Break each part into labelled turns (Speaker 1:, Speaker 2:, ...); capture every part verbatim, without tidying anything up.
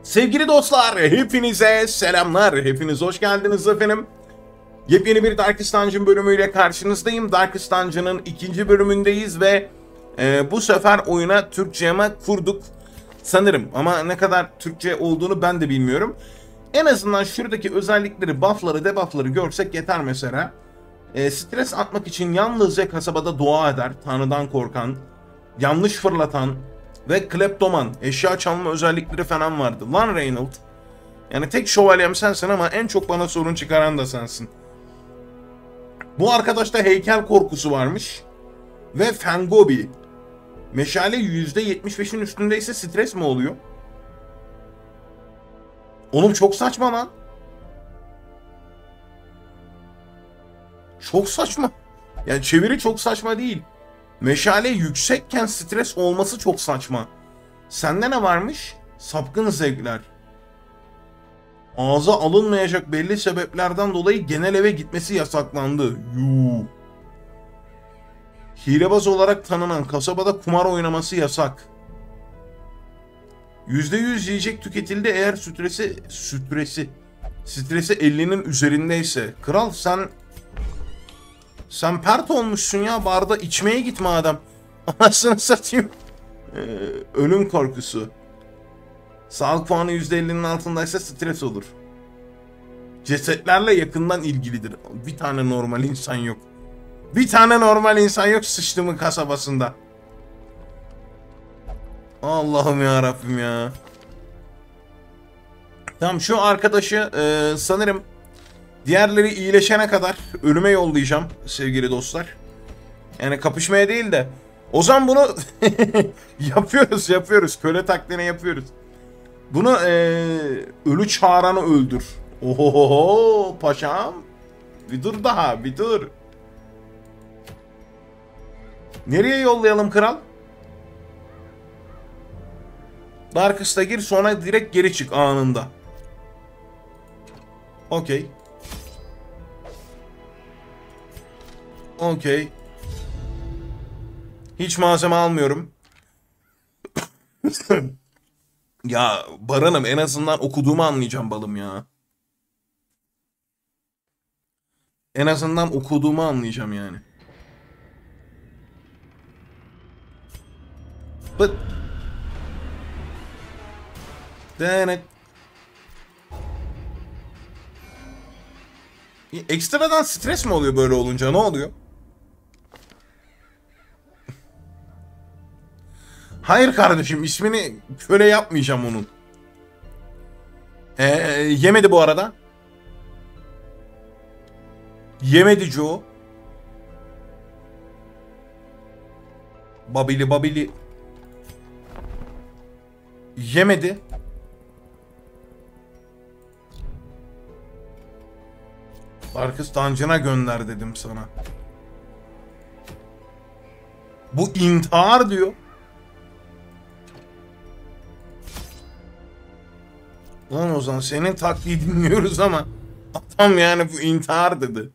Speaker 1: Sevgili dostlar, hepinize selamlar. Hepiniz hoş geldiniz efendim. Yepyeni bir Darkest Dungeon bölümüyle karşınızdayım. Darkest Dungeon'ın ikinci bölümündeyiz ve e, bu sefer oyuna Türkçe yama kurduk sanırım. Ama ne kadar Türkçe olduğunu ben de bilmiyorum. En azından şuradaki özellikleri, buff'ları, debuff'ları görsek yeter mesela. E, stres atmak için yalnızca kasabada dua eder, Tanrı'dan korkan, yanlış fırlatan ve kleptoman, eşya çalma özellikleri falan vardı. Lan Reynold. Yani tek şövalyem sensin ama en çok bana sorun çıkaran da sensin. Bu arkadaşta heykel korkusu varmış. Ve Fengobi. Meşale yüzde yetmiş beşin üstündeyse stres mi oluyor? Oğlum çok saçma lan. Çok saçma. Yani çeviri çok saçma değil. Meşale yüksekken stres olması çok saçma. Sende ne varmış? Sapkın zevkler. Ağza alınmayacak belli sebeplerden dolayı genel eve gitmesi yasaklandı. Yuh. Hilebaz olarak tanınan kasabada kumar oynaması yasak. yüzde yüz yiyecek tüketildi eğer stresi stresi stresi ellinin üzerindeyse. Kral sen sen pert olmuşsun ya, barda içmeye git madem. Anasını satayım. Ee, ölüm korkusu. Sağlık puanı yüzde ellinin altındaysa stres olur. Cesetlerle yakından ilgilidir. Bir tane normal insan yok. Bir tane normal insan yok sıçtımın kasabasında. Allah'ım ya Rabbim ya. Tamam, şu arkadaşı e, sanırım diğerleri iyileşene kadar ölüme yollayacağım sevgili dostlar. Yani kapışmaya değil de. O zaman bunu yapıyoruz yapıyoruz. Köle taklidini yapıyoruz. Bunu e, ölü çağıranı öldür. Ohohoho paşam. Bir dur daha bir dur. Nereye yollayalım kral? Darkest'a gir, sonra direkt geri çık anında. Okey. Okey. Hiç malzeme almıyorum. Ya Baran'ım, en azından okuduğumu anlayacağım balım ya. En azından okuduğumu anlayacağım yani. But Denek. Ekstradan stres mi oluyor böyle olunca? Ne oluyor? Hayır kardeşim, ismini köle yapmayacağım onun. Ee, yemedi bu arada. Yemedi Joe. Babili babili. Yemedi. Darkest Dungeon'a gönder dedim sana. Bu intihar diyor. Lan Ozan, senin taklidi dinliyoruz ama adam yani bu intihar dedi.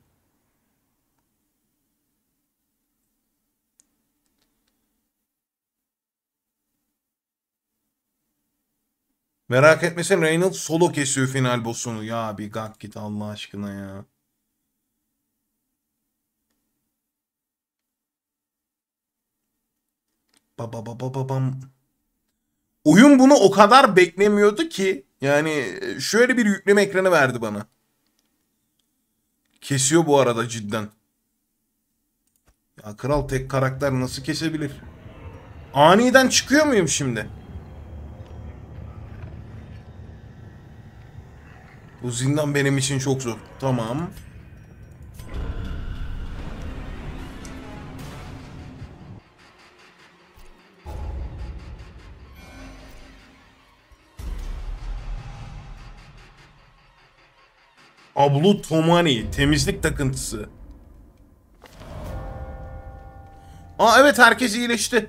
Speaker 1: Merak etmesin, Reynolds solo kesiyor final boss'unu. Ya bir gak git Allah aşkına ya. Baba baba babam. Oyun bunu o kadar beklemiyordu ki. Yani şöyle bir yükleme ekranı verdi bana. Kesiyor bu arada cidden. Ya kral, tek karakter nasıl kesebilir? Aniden çıkıyor muyum şimdi? Bu zindan benim için çok zor. Tamam. Ablu Tomani, temizlik takıntısı. Aa evet, herkes iyileşti.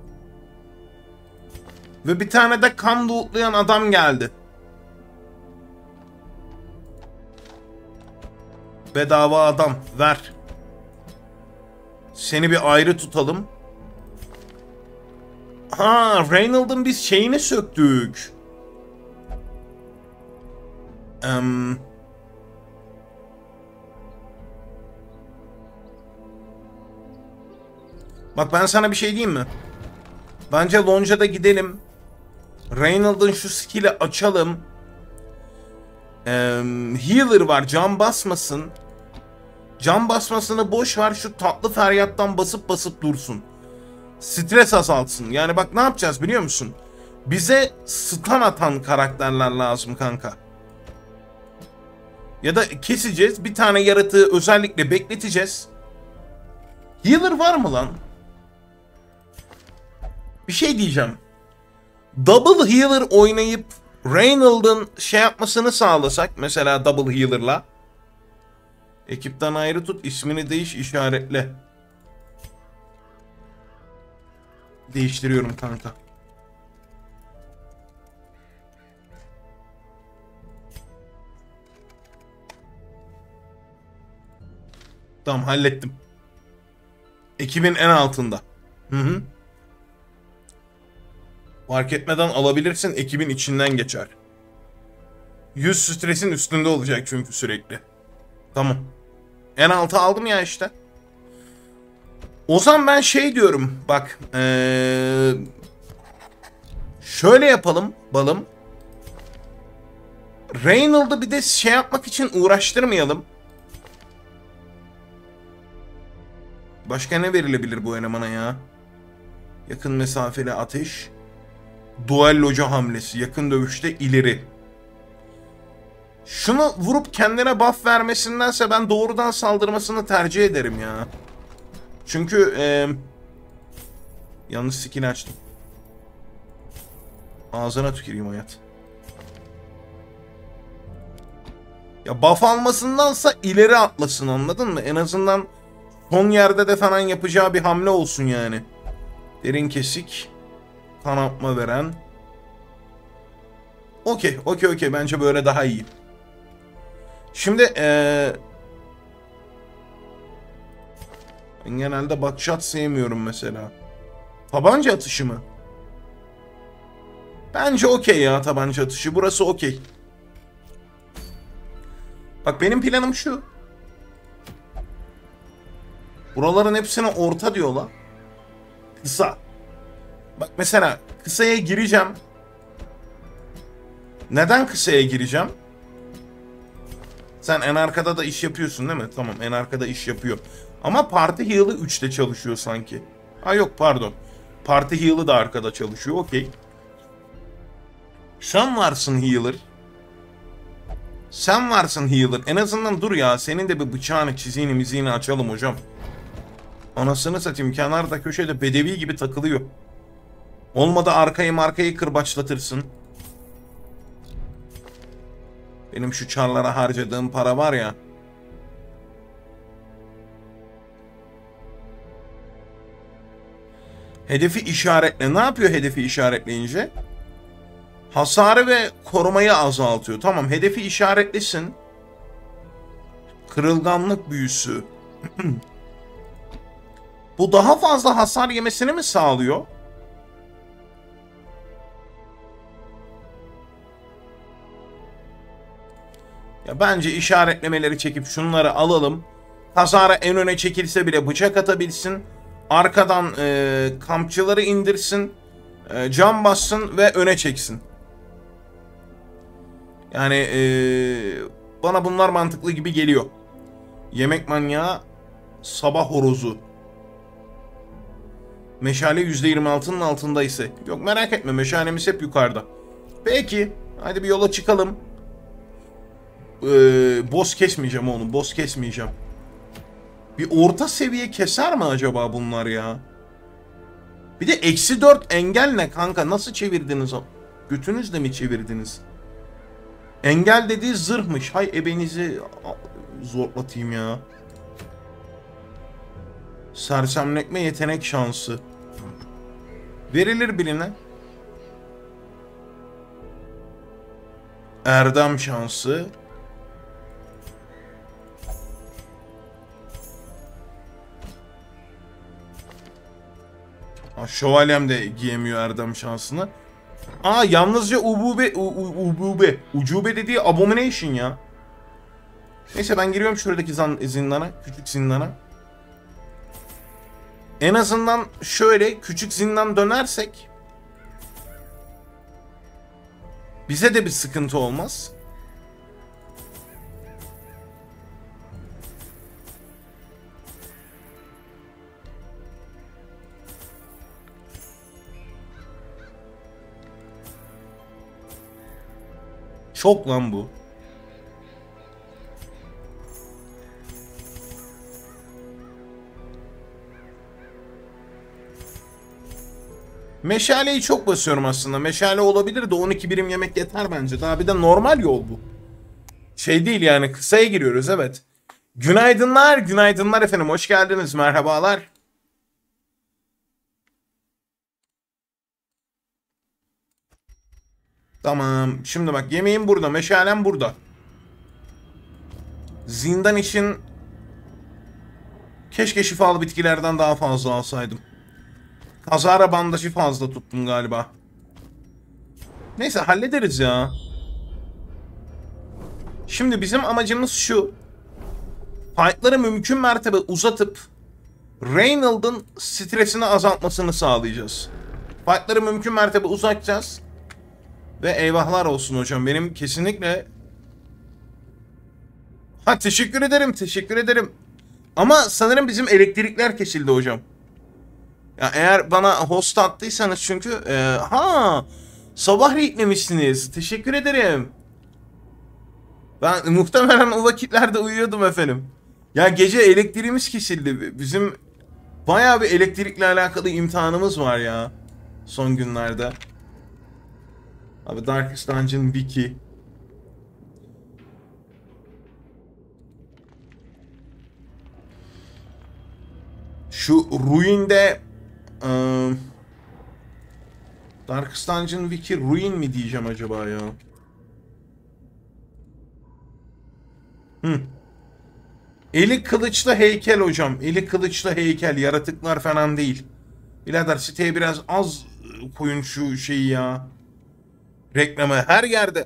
Speaker 1: Ve bir tane de kan lootlayan adam geldi. Bedava adam ver. Seni bir ayrı tutalım. Ha, Reynold'un biz şeyini söktük. Em, Bak ben sana bir şey diyeyim mi? Bence Lonca'da gidelim. Reynolds'ın şu skill'i açalım. Ee, healer var, can basmasın. Can basmasını boş ver, şu tatlı feryattan basıp basıp dursun. Stres azaltsın. Yani bak ne yapacağız biliyor musun? Bize stun atan karakterler lazım kanka. Ya da keseceğiz. Bir tane yaratığı özellikle bekleteceğiz. Healer var mı lan? Bir şey diyeceğim. Double healer oynayıp Reynolds'ın şey yapmasını sağlasak. Mesela double healer'la. Ekipten ayrı tut. İsmini değiş, işaretle. Değiştiriyorum kanka. Tamam, hallettim. Ekibin en altında. Hı hı. Fark etmeden alabilirsin. Ekibin içinden geçer. yüz stresin üstünde olacak çünkü sürekli. Tamam. En altı aldım ya işte. O zaman ben şey diyorum. Bak. Ee, şöyle yapalım balım. Reynolds'ı bir de şey yapmak için uğraştırmayalım. Başka ne verilebilir bu elemana ya? Yakın mesafeli ateş. Duellocu hamlesi. Yakın dövüşte ileri. Şunu vurup kendine buff vermesindense ben doğrudan saldırmasını tercih ederim ya. Çünkü ee, yanlış skill açtım. Ağzına tüküreyim hayat. Ya buff almasındansa ileri atlasın, anladın mı? En azından son yerde de falan yapacağı bir hamle olsun yani. Derin kesik. Kanatma veren. Okey, okey, okey. Bence böyle daha iyi. Şimdi ee, ben genelde buckshot sevmiyorum mesela. Tabanca atışı mı? Bence okey ya tabanca atışı. Burası okey. Bak benim planım şu. Buraların hepsine orta diyorlar. Kısa. Bak mesela kısaya gireceğim. Neden kısaya gireceğim? Sen en arkada da iş yapıyorsun değil mi? Tamam, en arkada iş yapıyor. Ama parti heal'ı üçte çalışıyor sanki. Ha yok, pardon. Parti heal'ı da arkada çalışıyor. Okey. Sen varsın healer. Sen varsın healer. En azından dur ya. Senin de bir bıçağını, çiziğini, miziğini açalım hocam. Anasını satayım. Kenarda köşede bedevi gibi takılıyor. Olmadı arkayı markayı kırbaçlatırsın. Benim şu çarlara harcadığım para var ya. Hedefi işaretle. Ne yapıyor hedefi işaretleyince? Hasarı ve korumayı azaltıyor. Tamam, hedefi işaretlesin. Kırılganlık büyüsü. Bu daha fazla hasar yemesini mi sağlıyor? Ya bence işaretlemeleri çekip şunları alalım. Hasara en öne çekilse bile bıçak atabilsin. Arkadan e, kampçıları indirsin. E, cam bassın ve öne çeksin. Yani e, bana bunlar mantıklı gibi geliyor. Yemek manyağı, sabah horozu. Meşale yüzde yirmi altının altında ise. Yok merak etme, meşalemiz hep yukarıda. Peki. Hadi bir yola çıkalım. Ee, boss kesmeyeceğim oğlum. Boss kesmeyeceğim. Bir orta seviye keser mi acaba bunlar ya? Bir de eksi dört engel ne kanka? Nasıl çevirdiniz o? Götünüzle mi çevirdiniz? Engel dediği zırhmış. Hay ebenizi zorlatayım ya. Sersemletme yetenek şansı. Verilir birine. Erdem şansı. Ha, şövalyem de giyemiyor erdem şansını. Aa yalnızca ubube, u, u, ubube, ucube dediği abomination ya. Neyse ben giriyorum şuradaki zan, zindana, küçük zindana. En azından şöyle küçük zindan dönersek bize de bir sıkıntı olmaz. Çok lan bu. Meşaleyi çok basıyorum aslında. Meşale olabilir de on iki birim yemek yeter bence. Daha bir de normal yol bu. Şey değil yani, kısaya giriyoruz evet. Günaydınlar, günaydınlar efendim. Hoş geldiniz, merhabalar. Tamam. Şimdi bak, yemeğim burada, meşalem burada. Zindan için keşke şifalı bitkilerden daha fazla alsaydım. Kazara bandajı fazla tuttum galiba. Neyse hallederiz ya. Şimdi bizim amacımız şu. Fight'ları mümkün mertebe uzatıp Reynald'ın stresini azaltmasını sağlayacağız. Fight'ları mümkün mertebe uzatacağız. Ve eyvahlar olsun hocam, benim kesinlikle... Ha teşekkür ederim, teşekkür ederim. Ama sanırım bizim elektrikler kesildi hocam. Ya eğer bana host attıysanız çünkü... E, ha sabah reitlemişsiniz. Teşekkür ederim. Ben muhtemelen o vakitlerde uyuyordum efendim. Ya gece elektriğimiz kesildi. Bizim bayağı bir elektrikle alakalı imtihanımız var ya. Son günlerde. Abi Darkest Dungeon Wiki. Şu Ruin'de ıı, Darkest Dungeon Wiki Ruin mi diyeceğim acaba ya? Hı. Eli kılıçlı heykel hocam. Eli kılıçlı heykel. Yaratıklar falan değil. Birader siteye biraz az koyun şu şeyi ya. Reklamı her yerde.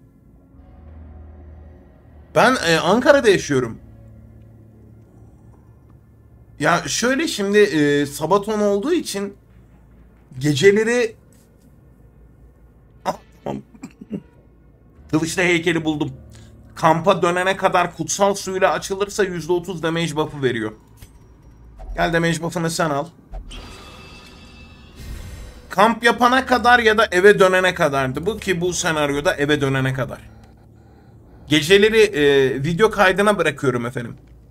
Speaker 1: Ben e, Ankara'da yaşıyorum. Ya şöyle şimdi e, Sabaton olduğu için geceleri... Ah, tamam. Kılıçlı heykeli buldum. Kampa dönene kadar kutsal suyla açılırsa yüzde otuz damage buff'ı veriyor. Gel damage buff'ını sen al. Kamp yapana kadar ya da eve dönene kadardı bu, ki bu senaryoda eve dönene kadar. Geceleri e, video kaydına bırakıyorum efendim.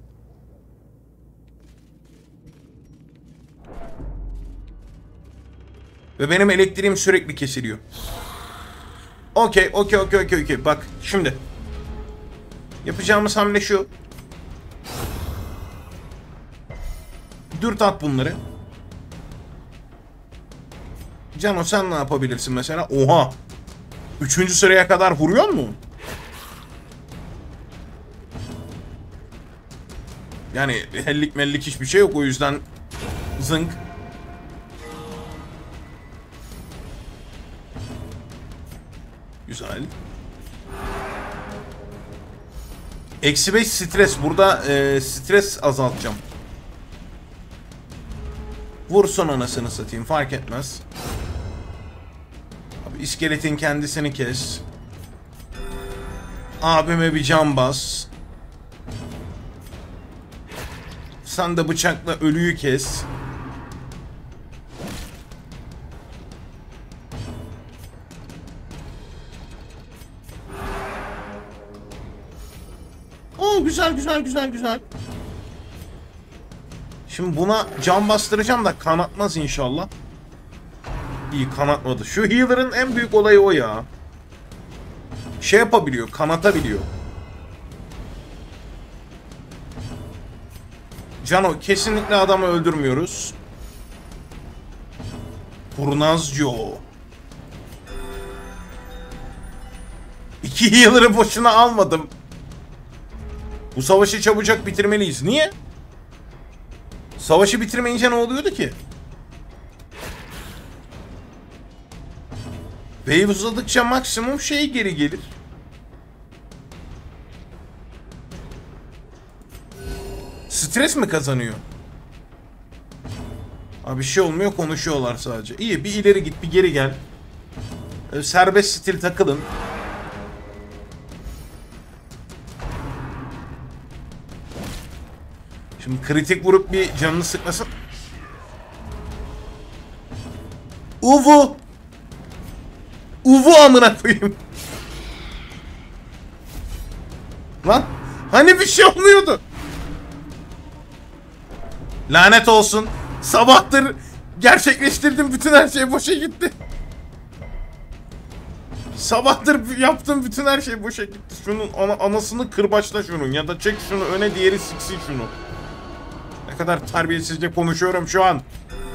Speaker 1: Ve benim elektriğim sürekli kesiliyor. Okey, okey, okey, okey, okey. Bak şimdi. Yapacağımız hamle şu. Dürt at bunları. Cano sen ne yapabilirsin mesela? Oha. Üçüncü sıraya kadar vuruyor mu? Yani hellik mellik hiçbir şey yok, o yüzden zınk. Güzel. Eksi beş stres. Burada e, stres azaltacağım. Vursun anasını satayım, fark etmez. Abi iskeletin kendisini kes. Abime bir can bas. Sen de bıçakla ölüyü kes. Oo güzel güzel güzel güzel. Şimdi buna can bastıracağım da kanatmaz inşallah. İyi, kanatmadı. Şu healer'ın en büyük olayı o ya. Şey yapabiliyor, kanatabiliyor. Cano, kesinlikle adamı öldürmüyoruz. Kurnaz Joe. İki healer'ı boşuna almadım. Bu savaşı çabucak bitirmeliyiz. Niye? Savaşı bitirmeyince ne oluyordu ki? Wave uzadıkça maksimum şey geri gelir. Stres mi kazanıyor? Abi bir şey olmuyor, konuşuyorlar sadece. İyi, bir ileri git bir geri gel. Serbest stil takılın. Şimdi kritik vurup bir canını sıkmasın. Uvu. Uvu amına koyayım. Lan hani bir şey olmuyordu. Lanet olsun. Sabahtır gerçekleştirdim, bütün her şey boşa gitti. Sabahtır yaptığım bütün her şey boşa gitti. Şunun ana, anasını kırbaçla şunun, ya da çek şunu öne, diğeri siksin şunu. Ne kadar terbiyesizce konuşuyorum şu an.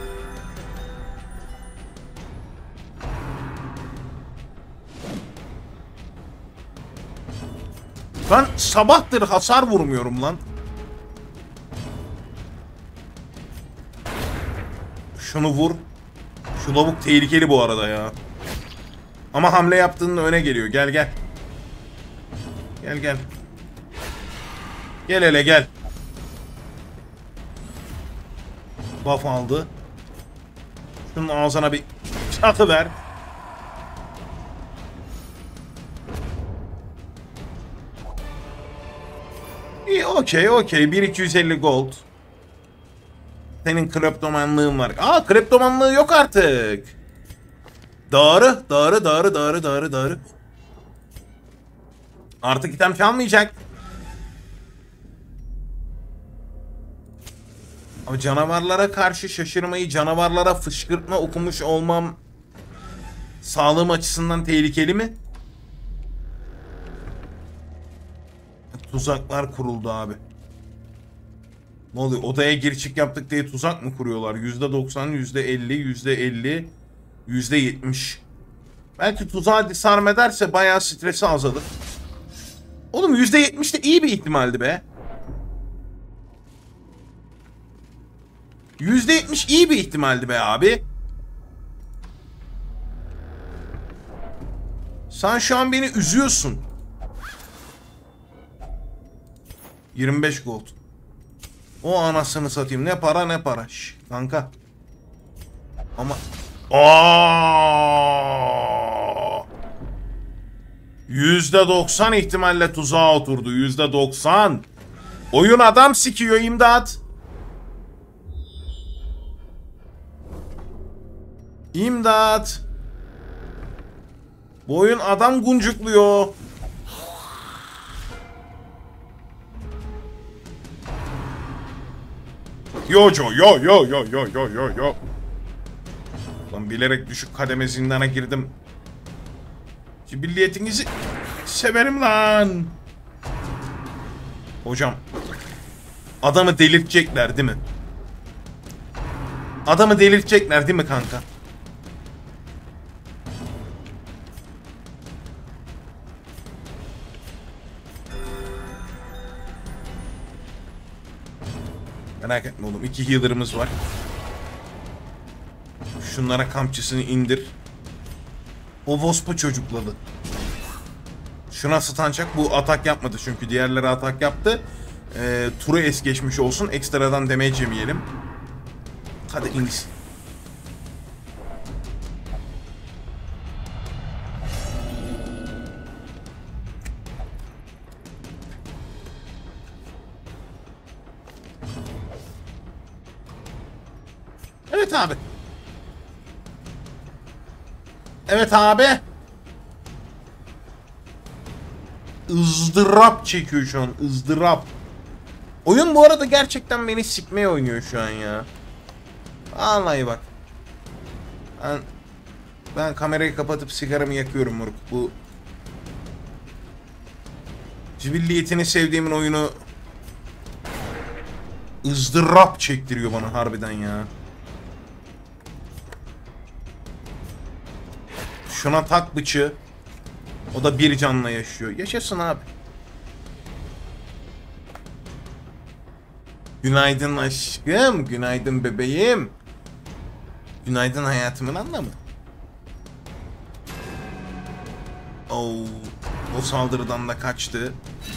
Speaker 1: Ben sabahtır hasar vurmuyorum lan. Şunu vur. Şu lavuk tehlikeli bu arada ya. Ama hamle yaptığında öne geliyor. Gel gel. Gel gel. Gel hele gel. Buff aldı. Şunun ağzına bir çatı ver. İyi, okey okey. bir iki yüz elli gold. Senin kleptomanlığın var. Aa, kleptomanlığı yok artık. Doğru, doğru, doğru, doğru, doğru, doğru. Artık item çalmayacak. Ama canavarlara karşı şaşırmayı, canavarlara fışkırtma okumuş olmam sağlığım açısından tehlikeli mi? Tuzaklar kuruldu abi. Ne oluyor? Odaya gir çık yaptık diye tuzak mı kuruyorlar? yüzde doksan, yüzde elli, yüzde elli, yüzde yetmiş. Belki tuzağı disarm ederse bayağı stresi azalır. Oğlum yüzde yetmiş de iyi bir ihtimaldi be. yüzde yetmiş iyi bir ihtimaldi be abi. Sen şu an beni üzüyorsun. yirmi beş gold. O anasını satayım. Ne para ne para. Şş, kanka. Ama... Aaaa! yüzde doksan ihtimalle tuzağa oturdu. yüzde doksan. Oyun adam sikiyor, imdat. İmdat. Bu oyun adam guncukluyor. Yo yo yo yo yo yo yo yo yo. Lan bilerek düşük kademe zindana girdim. Cibilliyetinizi severim lan. Hocam. Adamı delirtecekler değil mi? Adamı delirtecekler değil mi kanka? Merak etme oğlum. İki healer'ımız var. Şunlara kampçısını indir. O Wasp'ı çocukladı. Şuna stancak. Bu atak yapmadı çünkü. Diğerleri atak yaptı. Ee, turu es geçmiş olsun. Ekstradan damage yemeyelim. Hadi iniz. Evet abi. Evet abi. ızdırap çekiyor şu an. ızdırap. Oyun bu arada gerçekten beni sikmeye oynuyor şu an ya. Vallahi bak. Ben, ben kamerayı kapatıp sigaramı yakıyorum moruk. Bu cibilliyetini sevdiğimin oyunu ızdırap çektiriyor bana harbiden ya. Şuna tak bıçı. O da bir canla yaşıyor. Yaşasın abi. Günaydın aşkım. Günaydın bebeğim. Günaydın hayatımın anlamı. Oo, o saldırıdan da kaçtı.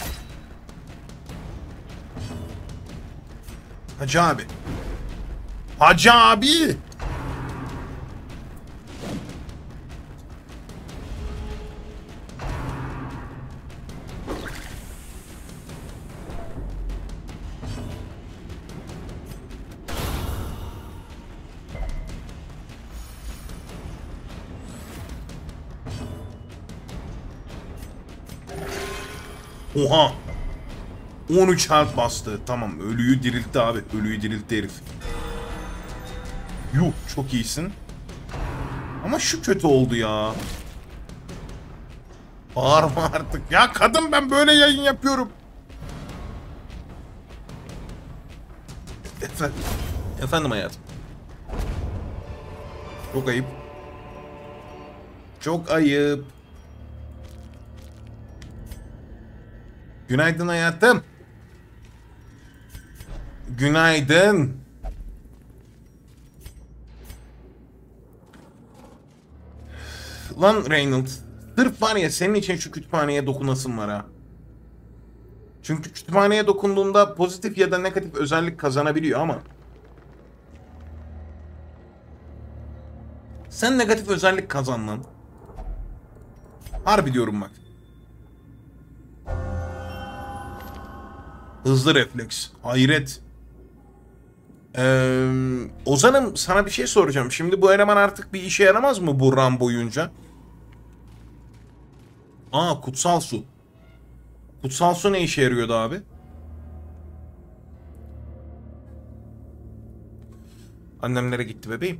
Speaker 1: Hacı abi. Hacı abi. Oha. on üç health bastı. Tamam, ölüyü diriltti abi. Ölüyü diriltti herif. Yuh, çok iyisin. Ama şu kötü oldu ya. Bağırma artık. Ya kadın, ben böyle yayın yapıyorum. Efendim, efendim hayatım. Çok ayıp. Çok ayıp. Günaydın hayatım. Günaydın. Lan Reynolds. Sırf var ya, senin için şu kütüphaneye dokunasın var ha. Çünkü kütüphaneye dokunduğunda pozitif ya da negatif özellik kazanabiliyor ama sen negatif özellik kazan lan. Harbi diyorum bak. Hızlı refleks. Hayret. Ee, Ozan'ım, sana bir şey soracağım. Şimdi bu eleman artık bir işe yaramaz mı bu run boyunca? Aa, kutsal su. Kutsal su ne işe yarıyordu abi? Annemlere gitti bebeğim.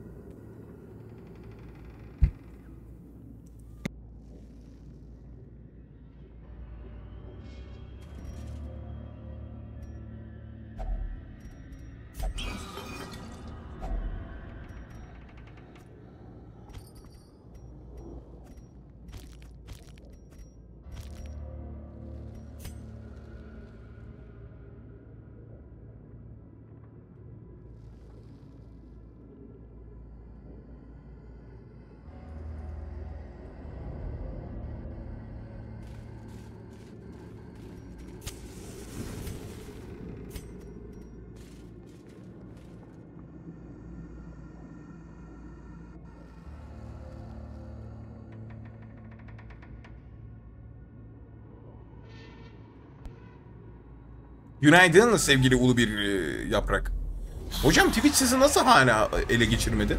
Speaker 1: Günaydın sevgili ulu bir e, yaprak. Hocam, Twitch sizi nasıl hala ele geçirmedi?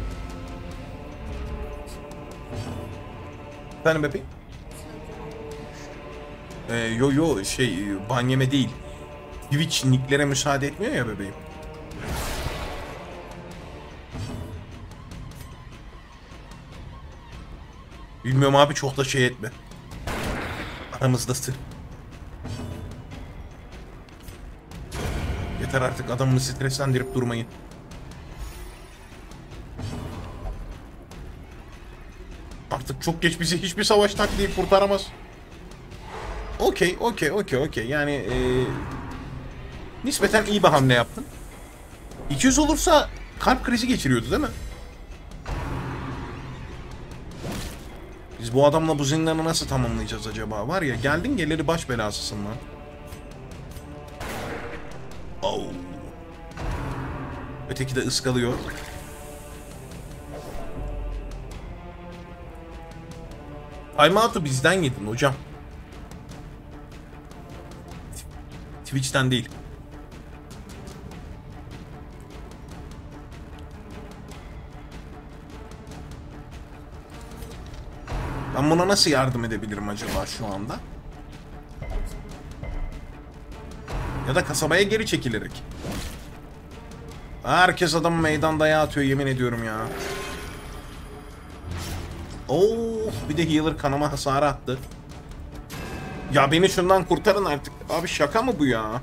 Speaker 1: Efendim bebeğim? Ee, yo yo şey, ban yeme değil. Twitch nicklere müsaade etmiyor ya bebeğim. Bilmiyorum abi, çok da şey etme. Aramızda sır. Yeter artık, adamını streslendirip durmayın. Artık çok geç, bizi hiçbir savaş taktiği kurtaramaz. Okey, okey, okey, okey. Yani ee, nispeten iyi bir hamle yaptın. iki yüz olursa kalp krizi geçiriyordu değil mi? Biz bu adamla bu zindanı nasıl tamamlayacağız acaba? Var ya, geldin geleli baş belasısın lan. Oh. Öteki de ıskalıyor. Timeout'u bizden yedin hocam. Twitch'ten değil. Ben buna nasıl yardım edebilirim acaba şu anda? Ya da kasabaya geri çekilerek. Herkes adamı meydanda atıyor, yemin ediyorum ya. Oh, bir de healer kanama hasarı attı. Ya beni şundan kurtarın artık. Abi şaka mı bu ya?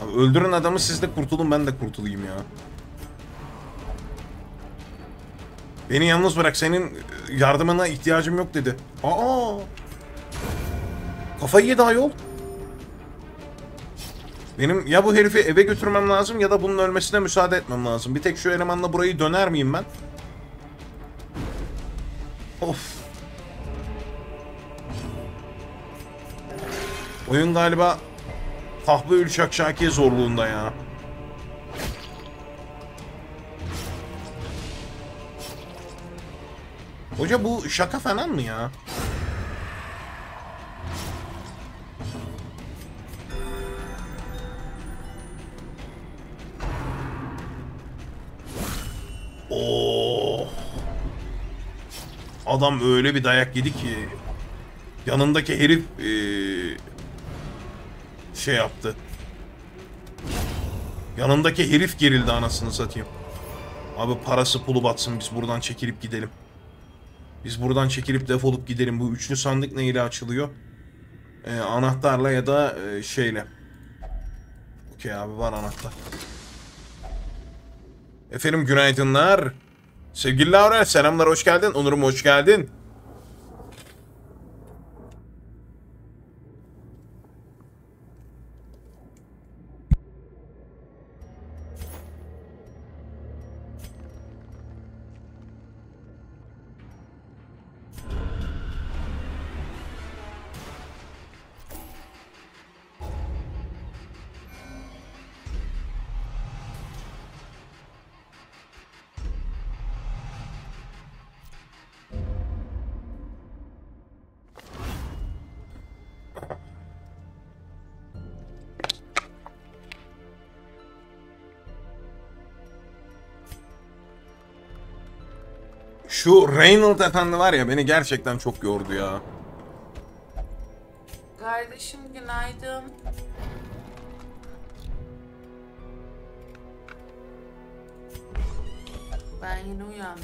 Speaker 1: Abi öldürün adamı, siz de kurtulun, ben de kurtulayım ya. Beni yalnız bırak, senin yardımına ihtiyacım yok dedi. Aa! Kafayı yedi ayol. Benim ya bu herifi eve götürmem lazım ya da bunun ölmesine müsaade etmem lazım. Bir tek şu elemanla burayı döner miyim ben? Of. Oyun galiba Kahve Ül Şakşaki zorluğunda ya. Hoca bu şaka falan mı ya? Oh. Adam öyle bir dayak yedi ki yanındaki herif ee, şey yaptı. Yanındaki herif gerildi, anasını satayım. Abi parası pulu batsın, biz buradan çekilip gidelim. Biz buradan çekilip defolup gidelim. Bu üçlü sandık neyle açılıyor? Ee, anahtarla ya da e, şeyle. Okey abi, var anahtar. Efendim günaydınlar. Sevgili Laura, selamlar, hoş geldin. Onur'um hoş geldin. Şu Reynolds efendi var ya, beni gerçekten çok yordu ya.
Speaker 2: Kardeşim günaydın. Ben yine uyandım.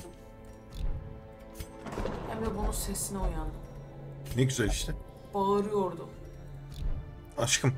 Speaker 2: Hem de bunun sesine uyandım.
Speaker 1: Ne güzel işte.
Speaker 2: Bağırıyordu.
Speaker 1: Aşkım.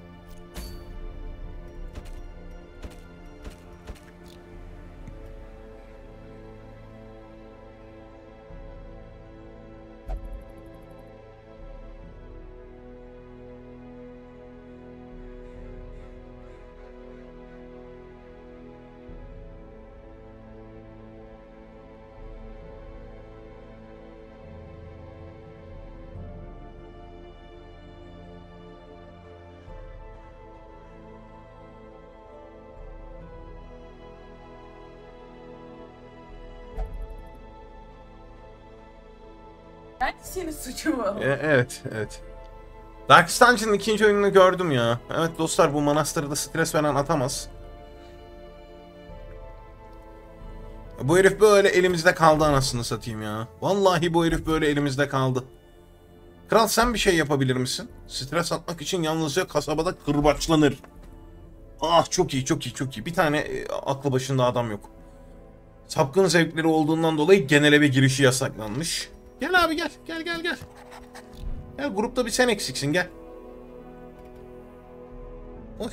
Speaker 2: Ben senin suçu mu?
Speaker 1: E, evet, evet. Darkest Dungeon'ın ikinci oyununu gördüm ya. Evet dostlar, bu manastırda stres falan atamaz. Bu herif böyle elimizde kaldı, anasını satayım ya. Vallahi bu herif böyle elimizde kaldı. Kral, sen bir şey yapabilir misin? Stres atmak için yalnızca kasabada kırbaçlanır. Ah, çok iyi, çok iyi, çok iyi. Bir tane e, aklı başında adam yok. Sapkın zevkleri olduğundan dolayı genel eve girişi yasaklanmış. Gel abi, gel. Gel gel gel. Gel, grupta bir sen eksiksin, gel. Oy.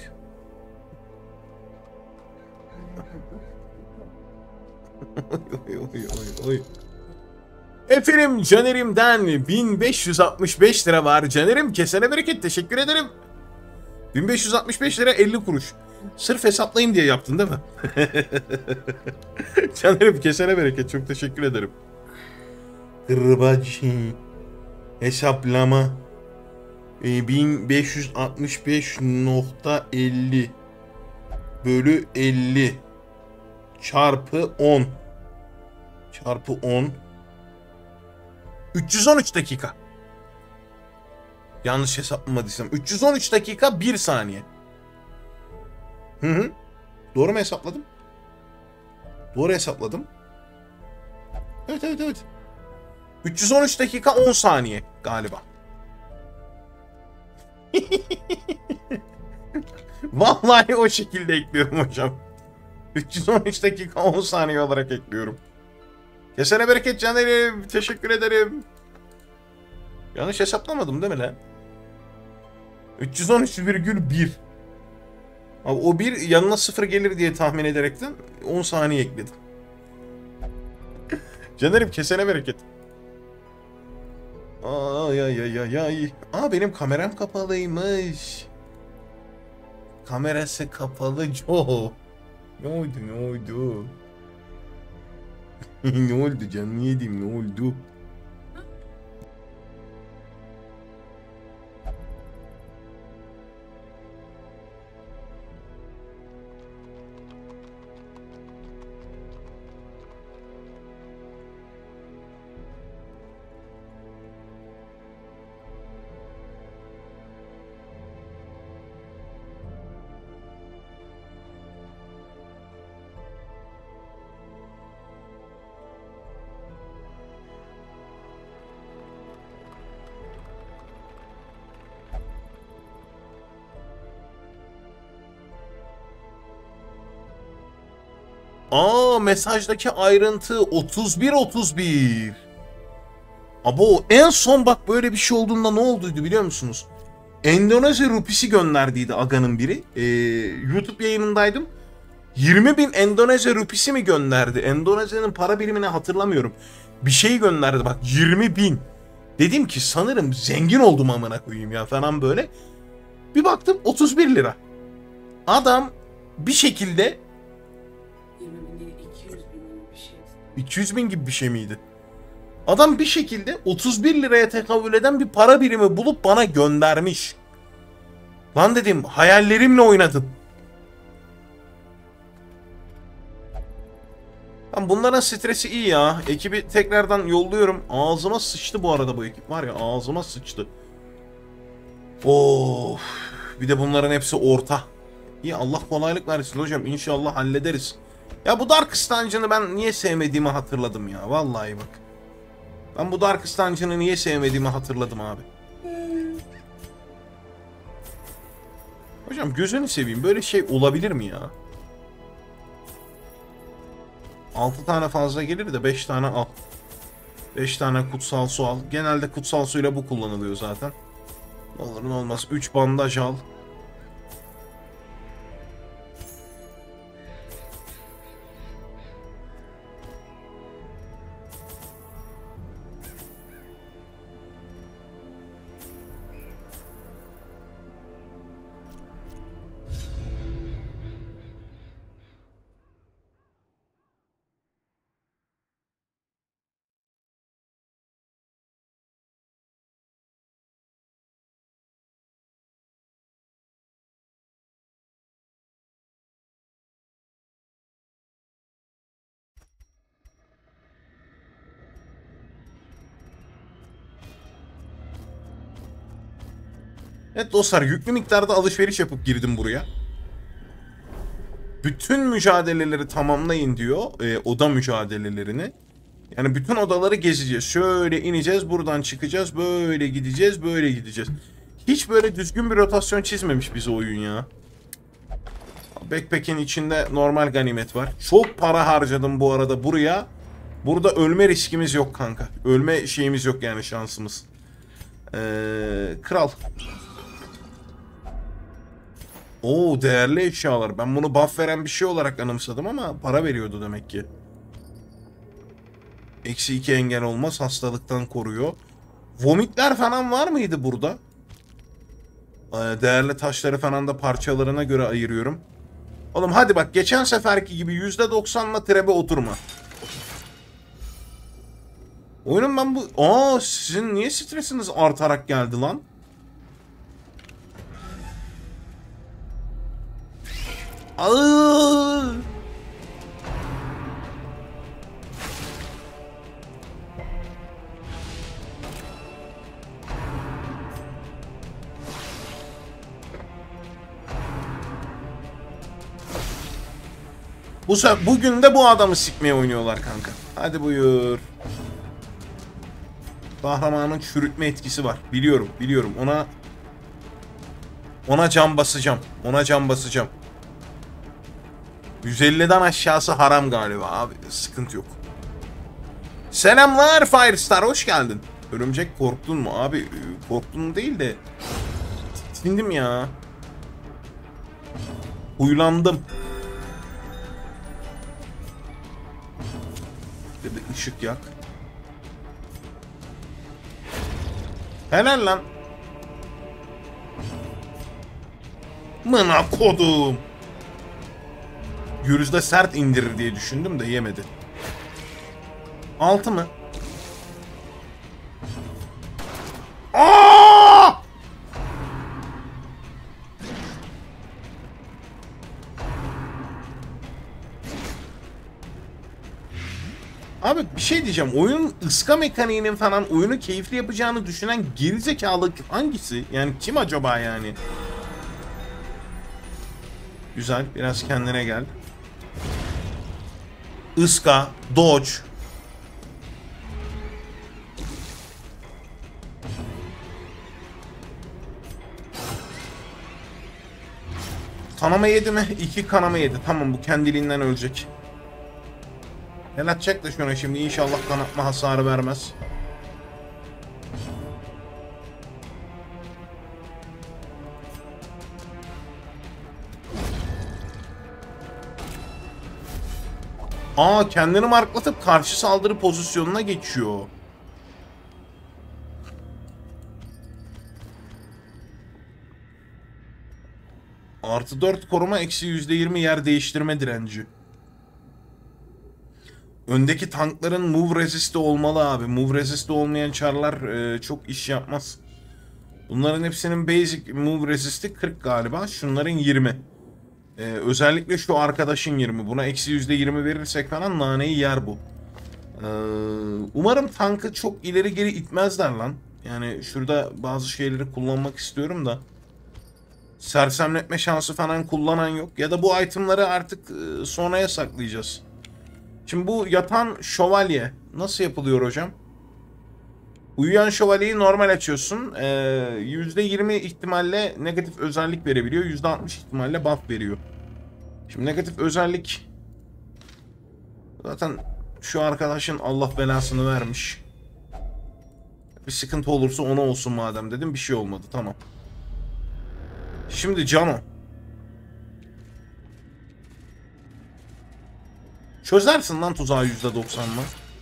Speaker 1: oy oy oy oy. Efendim Caner'imden bin beş yüz altmış beş lira var. Caner'im kesene bereket, teşekkür ederim. bin beş yüz altmış beş lira elli kuruş. Sırf hesaplayayım diye yaptın değil mi? Caner'im kesene bereket, çok teşekkür ederim. Kırbacı hesaplama e, bin beş yüz altmış beş nokta elli bölü elli çarpı on çarpı on üç yüz on üç dakika. Yanlış hesaplamadıysam üç yüz on üç dakika bir saniye. Hı hı. Doğru mu hesapladım? Doğru hesapladım. Evet evet evet. üç yüz on üç dakika on saniye galiba. Vallahi o şekilde ekliyorum hocam. üç yüz on üç dakika on saniye olarak ekliyorum. Kesene bereket Caner'im. Teşekkür ederim. Yanlış hesaplamadım değil mi lan? üç yüz on üç virgül bir. Abi o bir yanına sıfır gelir diye tahmin ederekten on saniye ekledim. Canerim kesene bereket. Ay ay ay ay ay. Aa benim kameram kapalıymış. Kamerası kapalı Joe. Ne oldu ne oldu? Ne oldu canım yedim ne oldu? Aa mesajdaki ayrıntı otuz bir otuz bir. Abo en son bak böyle bir şey olduğunda ne olduydu biliyor musunuz? Endonezya rupisi gönderdiydi Aga'nın biri. Ee, YouTube yayınındaydım. yirmi bin Endonezya rupisi mi gönderdi? Endonezya'nın para birimini hatırlamıyorum. Bir şey gönderdi bak yirmi bin. Dedim ki sanırım zengin oldum amına koyayım ya falan böyle. Bir baktım otuz bir lira. Adam bir şekilde iki yüz bin gibi bir şey miydi? Adam bir şekilde otuz bir liraya tekabül eden bir para birimi bulup bana göndermiş. Lan dedim hayallerimle oynadım. Lan bunların stresi iyi ya. Ekibi tekrardan yolluyorum. Ağzıma sıçtı bu arada bu ekip. Var ya ağzıma sıçtı. Of. Bir de bunların hepsi orta. İyi Allah kolaylık versin hocam. İnşallah hallederiz. Ya bu Darkest Dungeon'ı ben niye sevmediğimi hatırladım ya. Vallahi bak. Ben bu Darkest Dungeon'ı niye sevmediğimi hatırladım abi. Hocam gözünü seveyim. Böyle şey olabilir mi ya? altı tane fazla gelir de beş tane al. beş tane kutsal su al. Genelde kutsal suyla bu kullanılıyor zaten. Ne olur ne olmaz. üç bandaj al. Evet dostlar yüklü miktarda alışveriş yapıp girdim buraya. Bütün mücadeleleri tamamlayın diyor. E, oda mücadelelerini. Yani bütün odaları gezeceğiz. Şöyle ineceğiz, buradan çıkacağız, böyle gideceğiz, böyle gideceğiz. Hiç böyle düzgün bir rotasyon çizmemiş bize oyun ya. Backpack'in içinde normal ganimet var. Çok para harcadım bu arada buraya. Burada ölme riskimiz yok kanka. Ölme şeyimiz yok yani şansımız. Ee, kral. Oo değerli eşyalar. Ben bunu buff veren bir şey olarak anımsadım ama para veriyordu demek ki. Eksi iki engel olmaz. Hastalıktan koruyor. Vomitler falan var mıydı burada? Değerli taşları falan da parçalarına göre ayırıyorum. Oğlum hadi bak geçen seferki gibi yüzde doksanla trebe oturma. Oyunun ben bu... Aa sizin niye stresiniz artarak geldi lan? Aa! Bu bugün de bu adamı sikmeye oynuyorlar kanka. Hadi buyur. Kahramanın çürütme etkisi var. Biliyorum, biliyorum. Ona ona can basacağım. Ona can basacağım. yüz elliden aşağısı haram galiba abi. Sıkıntı yok. Selamlar Firestar, hoş geldin. Örümcek korktun mu abi? Korktun mu değil de tiksindim ya. Huylandım. Bir de ışık yak. Helal lan. Mına kodum. Gürüzde sert indirir diye düşündüm de yemedi. Altı mı? Aa! Abi bir şey diyeceğim. Oyun ıska mekaniğinin falan oyunu keyifli yapacağını düşünen gerizekalı hangisi? Yani kim acaba yani? Güzel. Biraz kendine gel. Iska, dodge. Kanama yedi mi? İki kanama yedi. Tamam, bu kendiliğinden ölecek. El atacak da şuna şimdi. İnşallah kanatma hasarı vermez. Aa, kendini marklatıp karşı saldırı pozisyonuna geçiyor. Artı dört koruma, eksi yüzde yirmi yer değiştirme direnci. Öndeki tankların move resist'i olmalı abi. Move resist'i olmayan çarlar e, çok iş yapmaz. Bunların hepsinin basic move resist'i kırk galiba. Şunların yirmi. E, özellikle şu arkadaşın yirmi. Buna eksi yüzde yirmi verirsek falan naneyi yer bu. E, umarım tankı çok ileri geri itmezler lan. Yani şurada bazı şeyleri kullanmak istiyorum da. Sersemletme şansı falan kullanan yok. Ya da bu itemları artık e, sonraya saklayacağız. Şimdi bu yatan şövalye nasıl yapılıyor hocam? Uyuyan şövalyeyi normal açıyorsun. Ee, yüzde yirmi ihtimalle negatif özellik verebiliyor. yüzde altmış ihtimalle buff veriyor. Şimdi negatif özellik... Zaten şu arkadaşın Allah belasını vermiş. Bir sıkıntı olursa ona olsun madem dedim. Bir şey olmadı, tamam. Şimdi Cano. Çözersin lan tuzağı yüzde doksanla.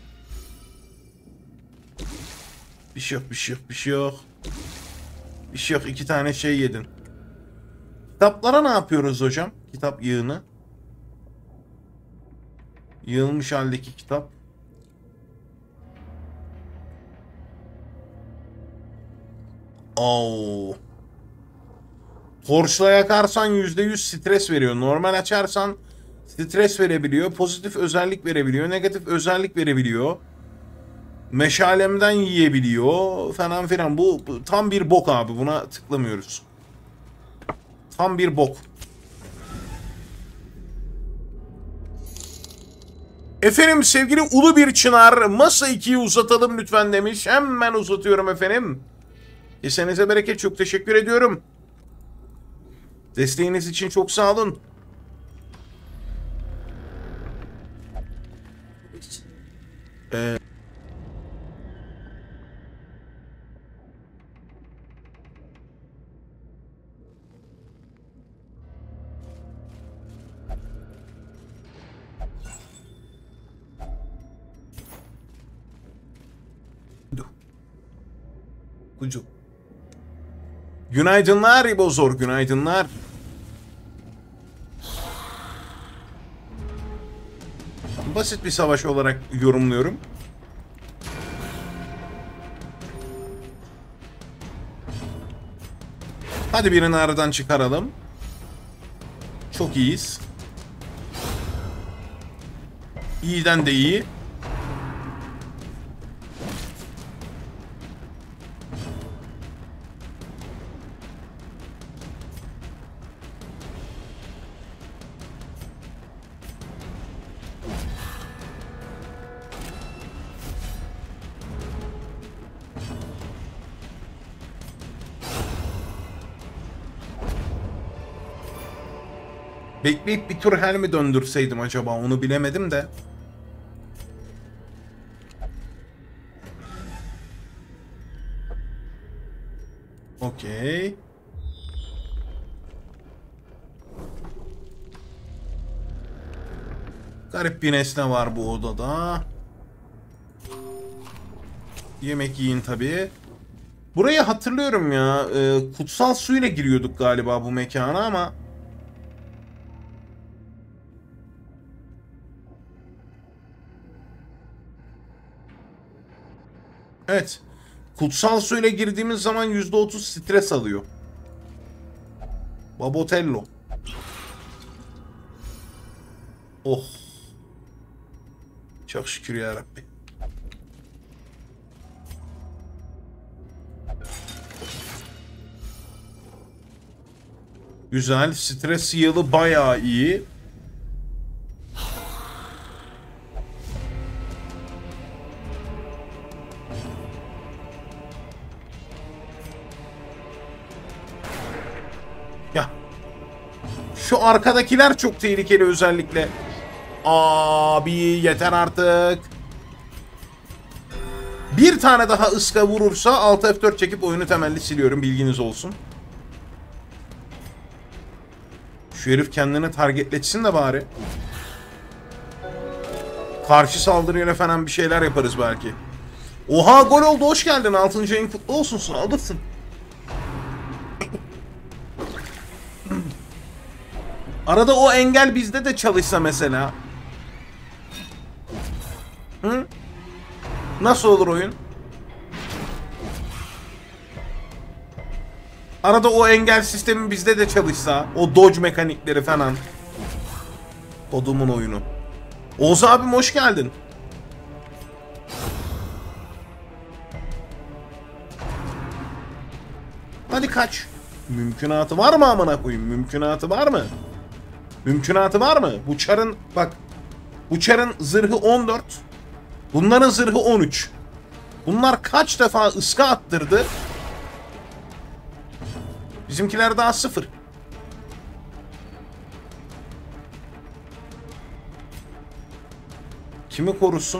Speaker 1: Bir şey yok, bir şey yok, bir şey yok. Bir şey yok, iki tane şey yedin. Kitaplara ne yapıyoruz hocam? Kitap yığını. Yığılmış haldeki kitap. Oo. Torçla yakarsan yüzde yüz stres veriyor. Normal açarsan stres verebiliyor. Pozitif özellik verebiliyor. Negatif özellik verebiliyor. Meşalemden yiyebiliyor falan filan. Bu, bu tam bir bok abi. Buna tıklamıyoruz. Tam bir bok. Efendim sevgili Ulu Bir Çınar, masa ikiyi uzatalım lütfen demiş. Hemen uzatıyorum efendim. Kesenize bereket, çok teşekkür ediyorum. Desteğiniz için çok sağ olun. Ee... Kucu. Günaydınlar İbozor, günaydınlar. Basit bir savaş olarak yorumluyorum. Hadi birini aradan çıkaralım. Çok iyiyiz. İyiden de iyi. Bekleyip bir tur hel mi döndürseydim acaba, onu bilemedim de. Okey. Garip bir nesne var bu odada. Yemek yiyin tabii. Burayı hatırlıyorum ya. E, kutsal suyla giriyorduk galiba bu mekana ama... Evet. Kutsal suyla girdiğimiz zaman yüzde otuz stres alıyor. Babotello. Oh. Çok şükür ya Rabbi. Güzel. Stres yılı bayağı iyi. Ya. Şu arkadakiler çok tehlikeli özellikle. Abi yeter artık. Bir tane daha ıska vurursa alt F dört çekip oyunu temelli siliyorum, bilginiz olsun. Şu herif kendini targetletsin de bari. Karşı saldırıyla falan bir şeyler yaparız belki. Oha, gol oldu, hoş geldin. altıncı ayın kutlu olsun, sağ olasın. Arada o engel bizde de çalışsa mesela. Hı? Nasıl olur oyun? Arada o engel sistemi bizde de çalışsa. O dodge mekanikleri falan. Kodumun oyunu. Oğuz abim hoş geldin. Hadi kaç. Mümkünatı var mı amına koyayım? Mümkünatı var mı? Mümkünatı var mı? Bu çarın bak. Bu çarın zırhı on dört. Bunların zırhı on üç. Bunlar kaç defa ıska attırdı? Bizimkiler daha sıfır. Kimi korusun?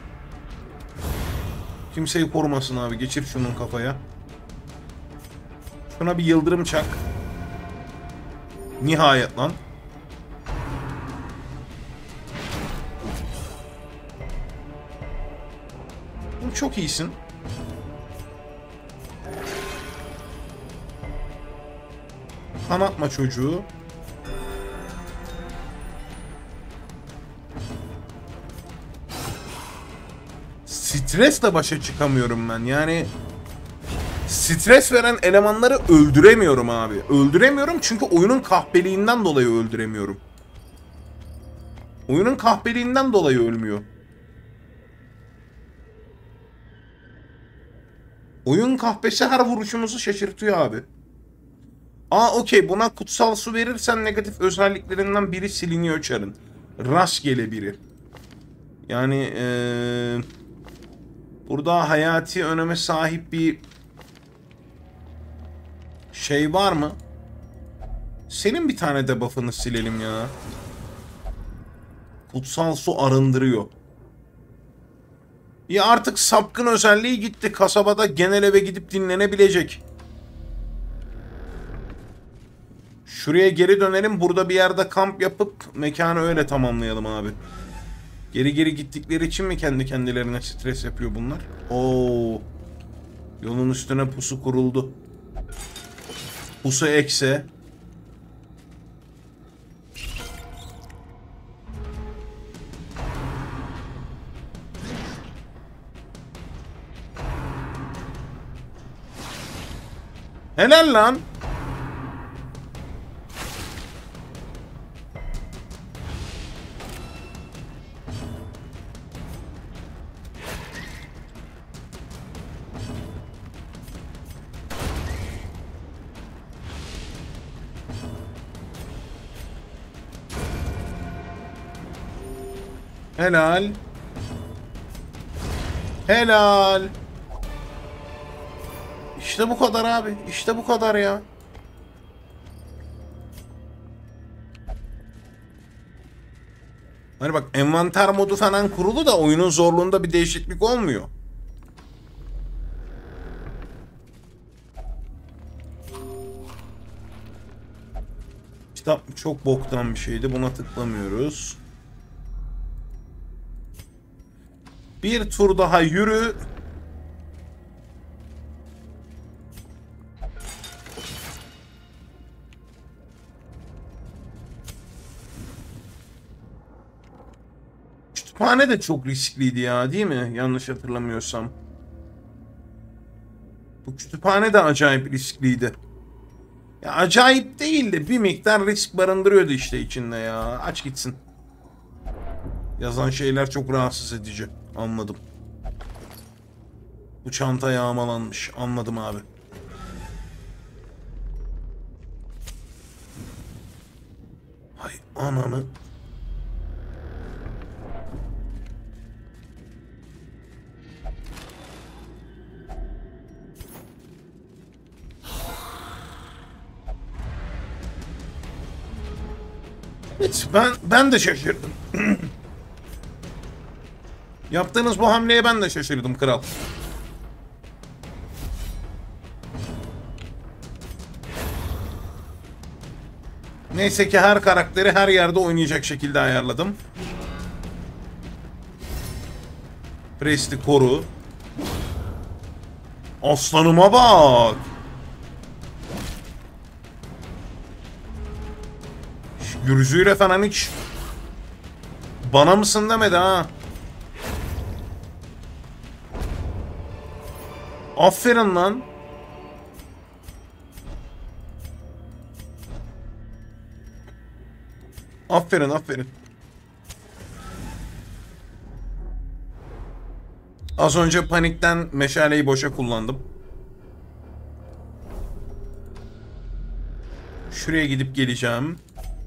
Speaker 1: Kimseyi korumasın abi. Geçir şunun kafaya. Şuna bir yıldırım çak. Nihayet lan. Çok iyisin. Kanatma çocuğu. Stresle başa çıkamıyorum ben. Yani stres veren elemanları öldüremiyorum abi. Öldüremiyorum çünkü oyunun kahpeliğinden dolayı öldüremiyorum. Oyunun kahpeliğinden dolayı ölmüyor. Oyun kahpesi her vuruşumuzu şaşırtıyor abi. Aa okey, buna kutsal su verirsen negatif özelliklerinden biri siliniyor çarın. Rastgele biri. Yani ee, burada hayati öneme sahip bir şey var mı? Senin bir tane debuff'ını silelim ya. Kutsal su arındırıyor. Ya artık sapkın özelliği gitti. Kasabada genel eve gidip dinlenebilecek. Şuraya geri dönelim. Burada bir yerde kamp yapıp mekanı öyle tamamlayalım abi. Geri geri gittikleri için mi kendi kendilerine stres yapıyor bunlar? Oo. Yolun üstüne pusu kuruldu. Pusu ekse. Helal lan. Helal. Helal. İşte bu kadar abi. İşte bu kadar ya. Hani bak, envanter modu falan kurulu da oyunun zorluğunda bir değişiklik olmuyor. Kitap çok boktan bir şeydi. Buna tıklamıyoruz. Bir tur daha yürü. Kütüphane de çok riskliydi ya, değil mi? Yanlış hatırlamıyorsam. Bu kütüphane de acayip riskliydi. Ya acayip değil de bir miktar risk barındırıyordu işte içinde ya. Aç gitsin. Yazan şeyler çok rahatsız edici. Anladım. Bu çanta yağmalanmış. Anladım abi. Hay ananı. Evet, ben ben de şaşırdım. Yaptığınız bu hamleye ben de şaşırdım kral. Neyse ki her karakteri her yerde oynayacak şekilde ayarladım. Presti koru. Aslanıma bak. Gürzüyle falan hiç bana mısın demedi ha. Aferin lan. Aferin aferin. Az önce panikten meşaleyi boşa kullandım. Şuraya gidip geleceğim.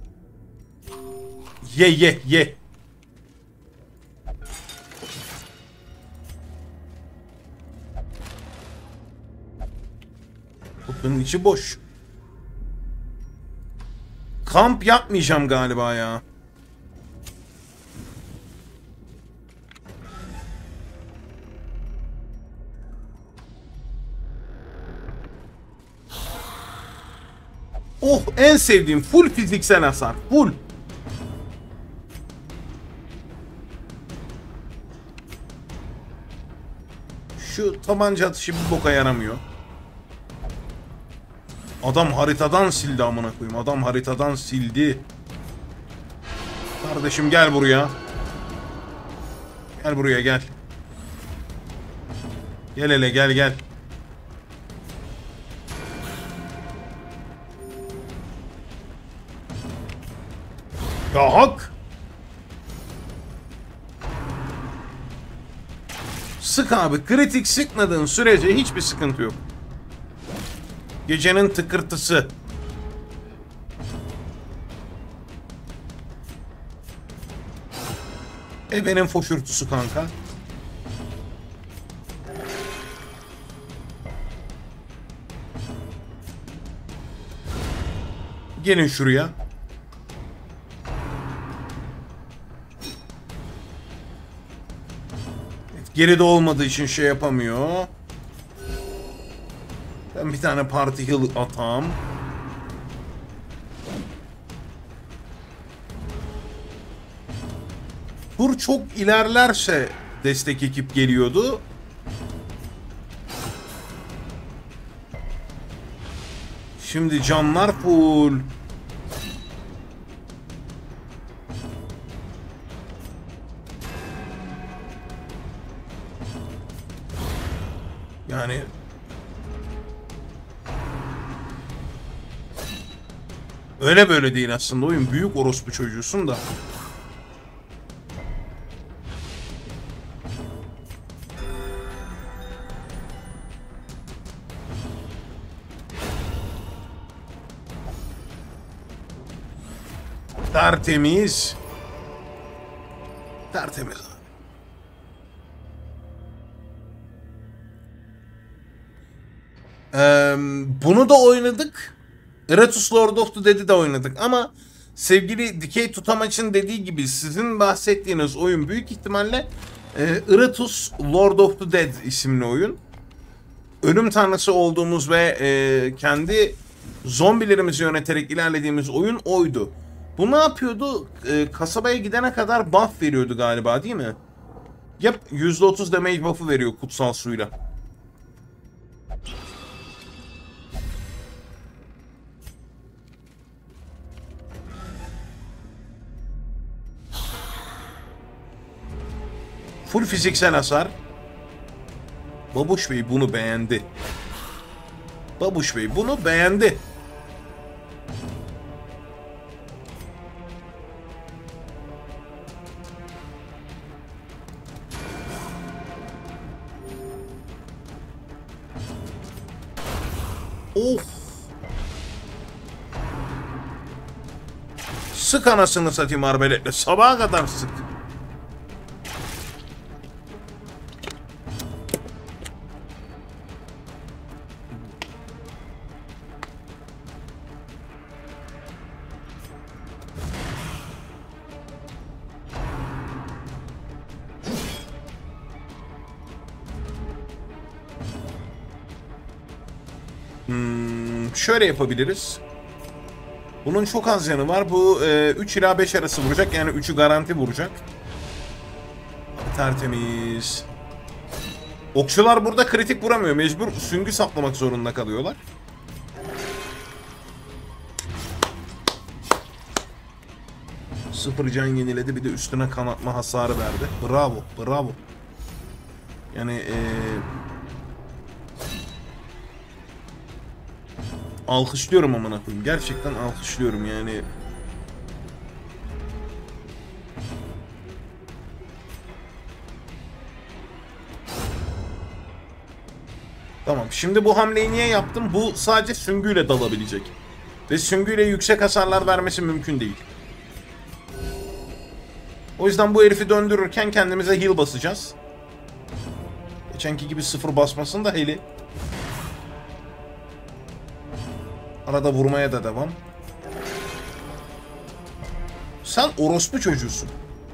Speaker 1: Ye ye ye. Kutunun içi boş. Kamp yapmayacağım galiba ya. Oh, en sevdiğim full fiziksel hasar. Full. Şu tabanca atışı bir boka yaramıyor. Adam haritadan sildi amına koyayım. Adam haritadan sildi. Kardeşim gel buraya. Gel buraya gel. Gel hele gel gel. Ya hak. Sık abi. Kritik sıkmadığın sürece hiçbir sıkıntı yok. Gecenin tıkırtısı. Ebenin foşurtusu kanka. Gelin şuraya. Evet, geride olmadığı için şey yapamıyor. Ben bir tane party heal atam. Tur çok ilerlerse destek ekip geliyordu. Şimdi canlar full. Yani öyle böyle değil aslında oyun. Büyük orospu çocuğusun da. Tertemiz. Tertemiz. Ee, bunu da oynadık. Eratus Lord of the Dead'i de oynadık ama sevgili Dikey Tutamaç'ın dediği gibi sizin bahsettiğiniz oyun büyük ihtimalle e, Eratus Lord of the Dead isimli oyun. Ölüm tanrısı olduğumuz ve e, kendi zombilerimizi yöneterek ilerlediğimiz oyun oydu. Bu ne yapıyordu? E, kasabaya gidene kadar buff veriyordu galiba, değil mi? Yap, yüzde otuz damage buff'ı veriyor kutsal suyla. Full fiziksel hasar. Babuş Bey bunu beğendi. Babuş Bey bunu beğendi. Of. Sık anasını satayım arbeletle. Sabaha kadar sık. Hmm, şöyle yapabiliriz. Bunun çok az yanı var. Bu e, üç ila beş arası vuracak. Yani üçü garanti vuracak. Tertemiz. Okçular burada kritik vuramıyor. Mecbur süngü saplamak zorunda kalıyorlar. Sıfır can yeniledi. Bir de üstüne kanatma hasarı verdi. Bravo. Bravo. Yani eee... alkışlıyorum amına koyayım. Gerçekten alkışlıyorum yani. Tamam. Şimdi bu hamleyi niye yaptım? Bu sadece süngüyle dalabilecek. Ve süngüyle yüksek hasarlar vermesi mümkün değil. O yüzden bu herifi döndürürken kendimize heal basacağız. Geçenki gibi sıfır basmasın da heal'i. Arada vurmaya da devam. Sen orospu çocuğusun.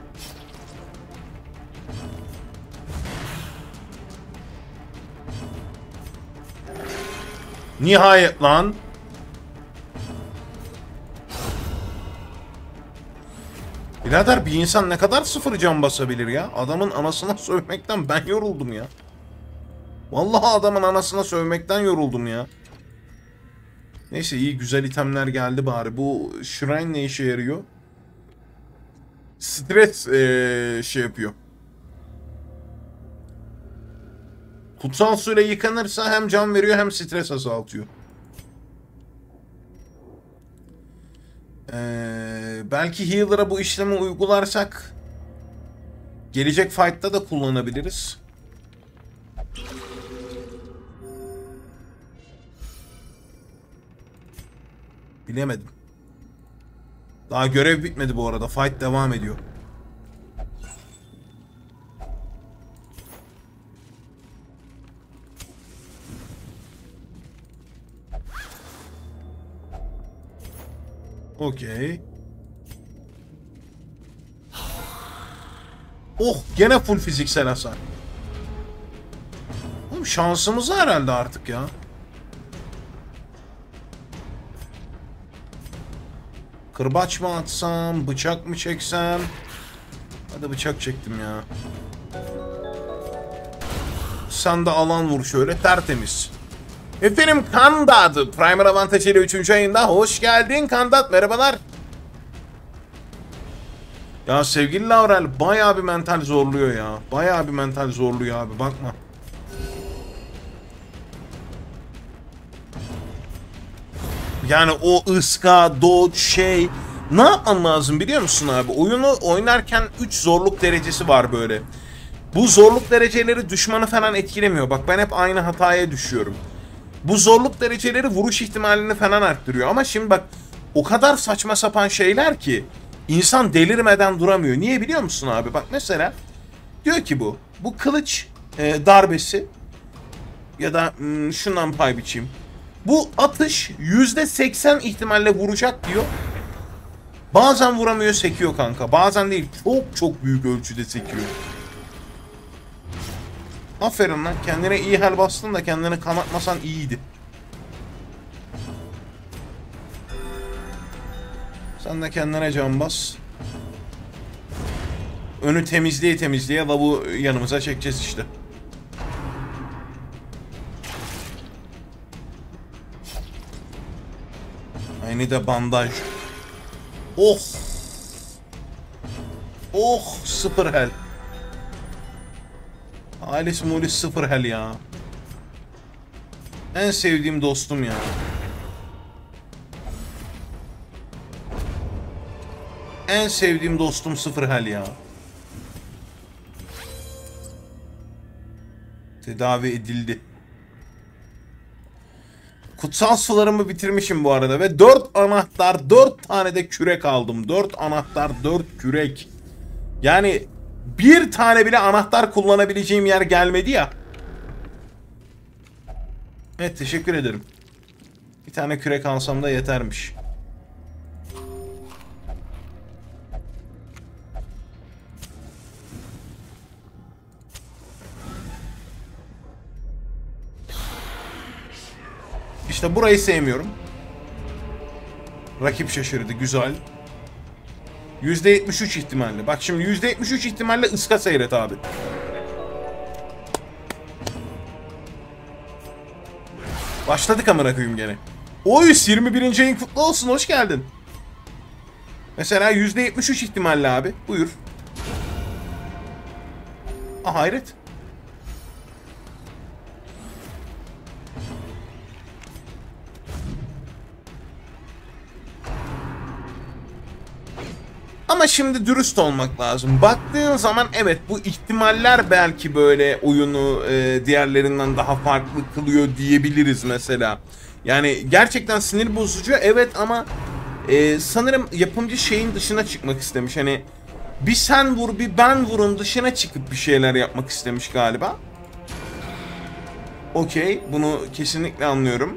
Speaker 1: Nihayet lan. Birader bir insan ne kadar sıfır can basabilir ya? Adamın anasına sövmekten ben yoruldum ya. Vallahi adamın anasına sövmekten yoruldum ya. Neyse iyi güzel itemler geldi bari. Bu shrine ne işe yarıyor? Stres ee, şey yapıyor. Kutsal suyla yıkanırsa hem can veriyor hem stres azaltıyor. Ee, belki healer'a bu işlemi uygularsak gelecek fight'ta da kullanabiliriz. Bilemedim. Daha görev bitmedi bu arada. Fight devam ediyor. Okey. Oh, gene full fiziksel hasar. Oğlum şansımız herhalde artık ya. Kırbaç mı atsam, bıçak mı çeksem? Hadi bıçak çektim ya. Sen de alan vur şöyle, tertemiz. Efendim Kandat, Primer Avantage ile üçüncü ayında hoş geldin Kandat, merhabalar. Ya sevgili Laurel bayağı bir mental zorluyor ya. Bayağı bir mental zorluyor abi, bakma. Yani o ıska, dodge şey... Ne yapman lazım biliyor musun abi? Oyunu oynarken üç zorluk derecesi var böyle. Bu zorluk dereceleri düşmanı falan etkilemiyor. Bak ben hep aynı hataya düşüyorum. Bu zorluk dereceleri vuruş ihtimalini falan arttırıyor. Ama şimdi bak o kadar saçma sapan şeyler ki insan delirmeden duramıyor. Niye biliyor musun abi? Bak mesela diyor ki bu. Bu kılıç e, darbesi ya da hmm, şundan pay biçeyim. Bu atış yüzde seksen ihtimalle vuracak diyor. Bazen vuramıyor, sekiyor kanka. Bazen değil, çok çok büyük ölçüde sekiyor. Aferin lan, kendine iyi hel bastın da kendini kanatmasan iyiydi. Sen de kendine can bas. Önü temizliğe temizliğe lavu yanımıza çekeceğiz işte. Aynı da bandaj. Oh. Oh, sıfır hel. Alice Mulis sıfır hel ya. En sevdiğim dostum ya. En sevdiğim dostum sıfır hel ya. Tedavi edildi. Kutsal sularımı bitirmişim bu arada ve dört anahtar, dört tane de kürek aldım. dört anahtar, dört kürek. Yani bir tane bile anahtar kullanabileceğim yer gelmedi ya. Evet, teşekkür ederim. Bir tane kürek alsam da yetermiş. İşte burayı sevmiyorum. Rakip şaşırdı. Güzel. yüzde yetmiş üç ihtimalle. Bak şimdi yüzde yetmiş üç ihtimalle ıska seyret abi. Başladık amına koyayım gene. Oy, yirmi birinci ayın kutlu olsun. Hoş geldin. Mesela yüzde yetmiş üç ihtimalle abi. Buyur. Ah, hayret. Ama şimdi dürüst olmak lazım. Baktığın zaman evet, bu ihtimaller belki böyle oyunu e, diğerlerinden daha farklı kılıyor diyebiliriz mesela. Yani gerçekten sinir bozucu evet ama e, sanırım yapımcı şeyin dışına çıkmak istemiş. Hani bir sen vur bir ben vurun dışına çıkıp bir şeyler yapmak istemiş galiba. Okey, bunu kesinlikle anlıyorum.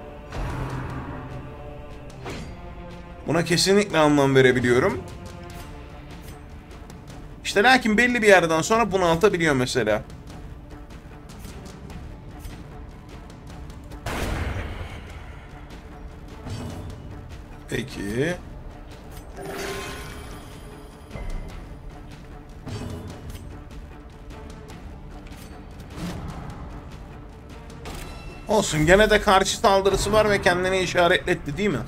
Speaker 1: Buna kesinlikle anlam verebiliyorum. İşte lakin belli bir yerden sonra bunaltabiliyor mesela. Peki. Olsun, gene de karşı saldırısı var ve kendini işaretletti değil mi?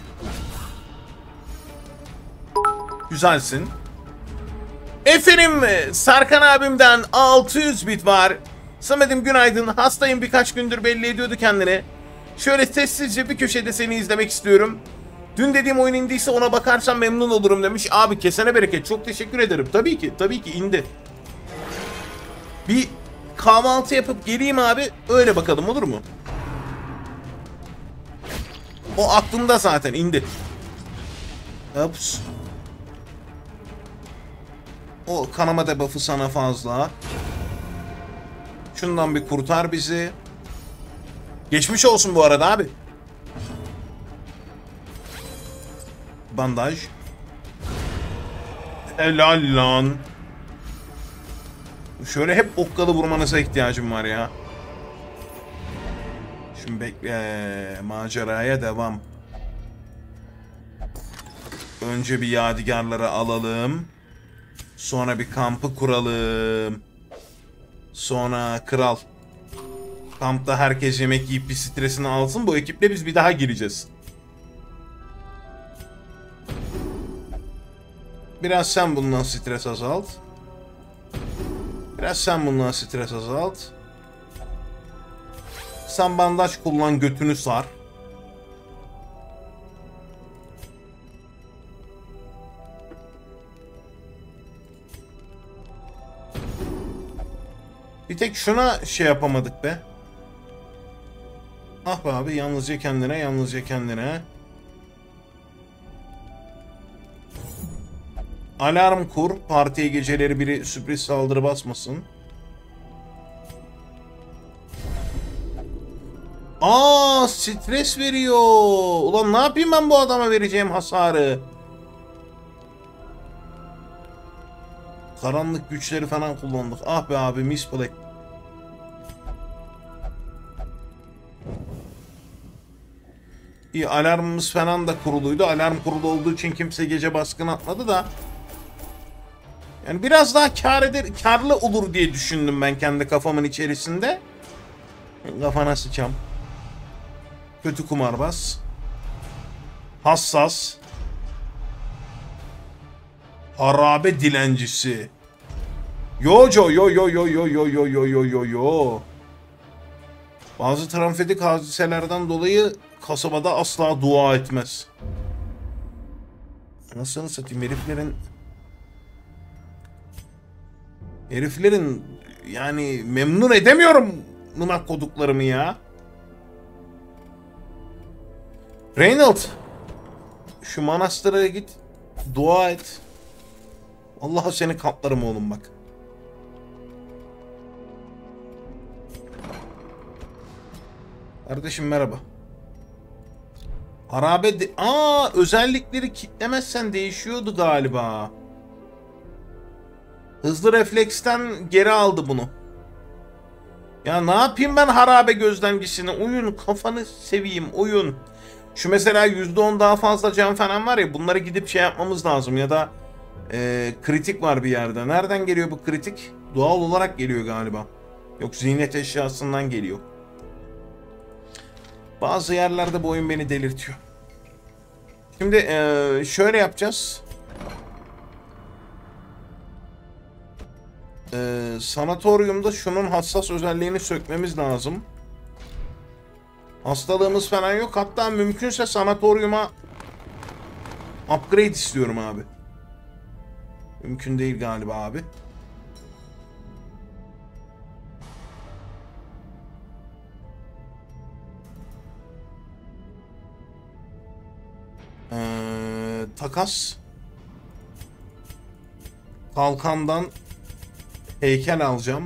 Speaker 1: Güzelsin. Efendim, Sarkan abimden altı yüz bit var. Samet'im günaydın. Hastayım, birkaç gündür belli ediyordu kendini. Şöyle sessizce bir köşede seni izlemek istiyorum. Dün dediğim oyun indiyse ona bakarsan memnun olurum demiş. Abi kesene bereket, çok teşekkür ederim. Tabii ki, tabii ki indi. Bir kahvaltı yapıp geleyim abi, öyle bakalım, olur mu? O aklımda zaten, indi. Ups. O kanama debuff'ı sana fazla. Şundan bir kurtar bizi. Geçmiş olsun bu arada abi. Bandaj. Helal lan. Şöyle hep okkalı vurmanıza ihtiyacım var ya. Şimdi bekle. Maceraya devam. Önce bir yadigarları alalım. Sonra bir kampı kuralım. Sonra kral. Kampta herkes yemek yiyip bir stresini alsın. Bu ekiple biz bir daha gireceğiz. Biraz sen bundan stres azalt. Biraz sen bundan stres azalt. Sen bandaj kullan, götünü sar. Bir tek şuna şey yapamadık be. Ah be abi, yalnızca kendine, yalnızca kendine. Alarm kur. Partiye geceleri biri sürpriz saldırı basmasın. Aa, stres veriyor. Ulan ne yapayım ben bu adama vereceğim hasarı? Karanlık güçleri falan kullandık. Ah be abi, misplay. İyi, alarmımız falan da kuruluydu. Alarm kurulu olduğu için kimse gece baskın atmadı da. Yani biraz daha kar eder, karlı olur diye düşündüm ben kendi kafamın içerisinde. Kafana sıçam. Kötü kumarbaz. Hassas. Harabe dilencisi. Yojo yo yo yo yo yo yo yo yo yo yo. Bazı travmatik hadiselerden dolayı kasabada asla dua etmez. Nasıl satayım heriflerin... Heriflerin yani memnun edemiyorum mınak koduklarımı ya. Reynold, şu manastıra git, dua et. Allah'a seni katlarım oğlum bak. Kardeşim merhaba. Harabe de... Aa, özellikleri kitlemezsen değişiyordu galiba. Hızlı refleksten geri aldı bunu. Ya ne yapayım ben harabe gözlemcisini? Oyun, kafanı seveyim oyun. Şu mesela yüzde on daha fazla can falan var ya, bunları gidip şey yapmamız lazım ya da e, kritik var bir yerde. Nereden geliyor bu kritik? Doğal olarak geliyor galiba. Yok, ziynet eşyasından geliyor. Bazı yerlerde bu oyun beni delirtiyor. Şimdi e, şöyle yapacağız. E, sanatoryumda şunun hassas özelliğini sökmemiz lazım. Hastalığımız falan yok. Hatta mümkünse sanatoryuma upgrade istiyorum abi. Mümkün değil galiba abi. Ee, takas. Kalkandan heykel alacağım.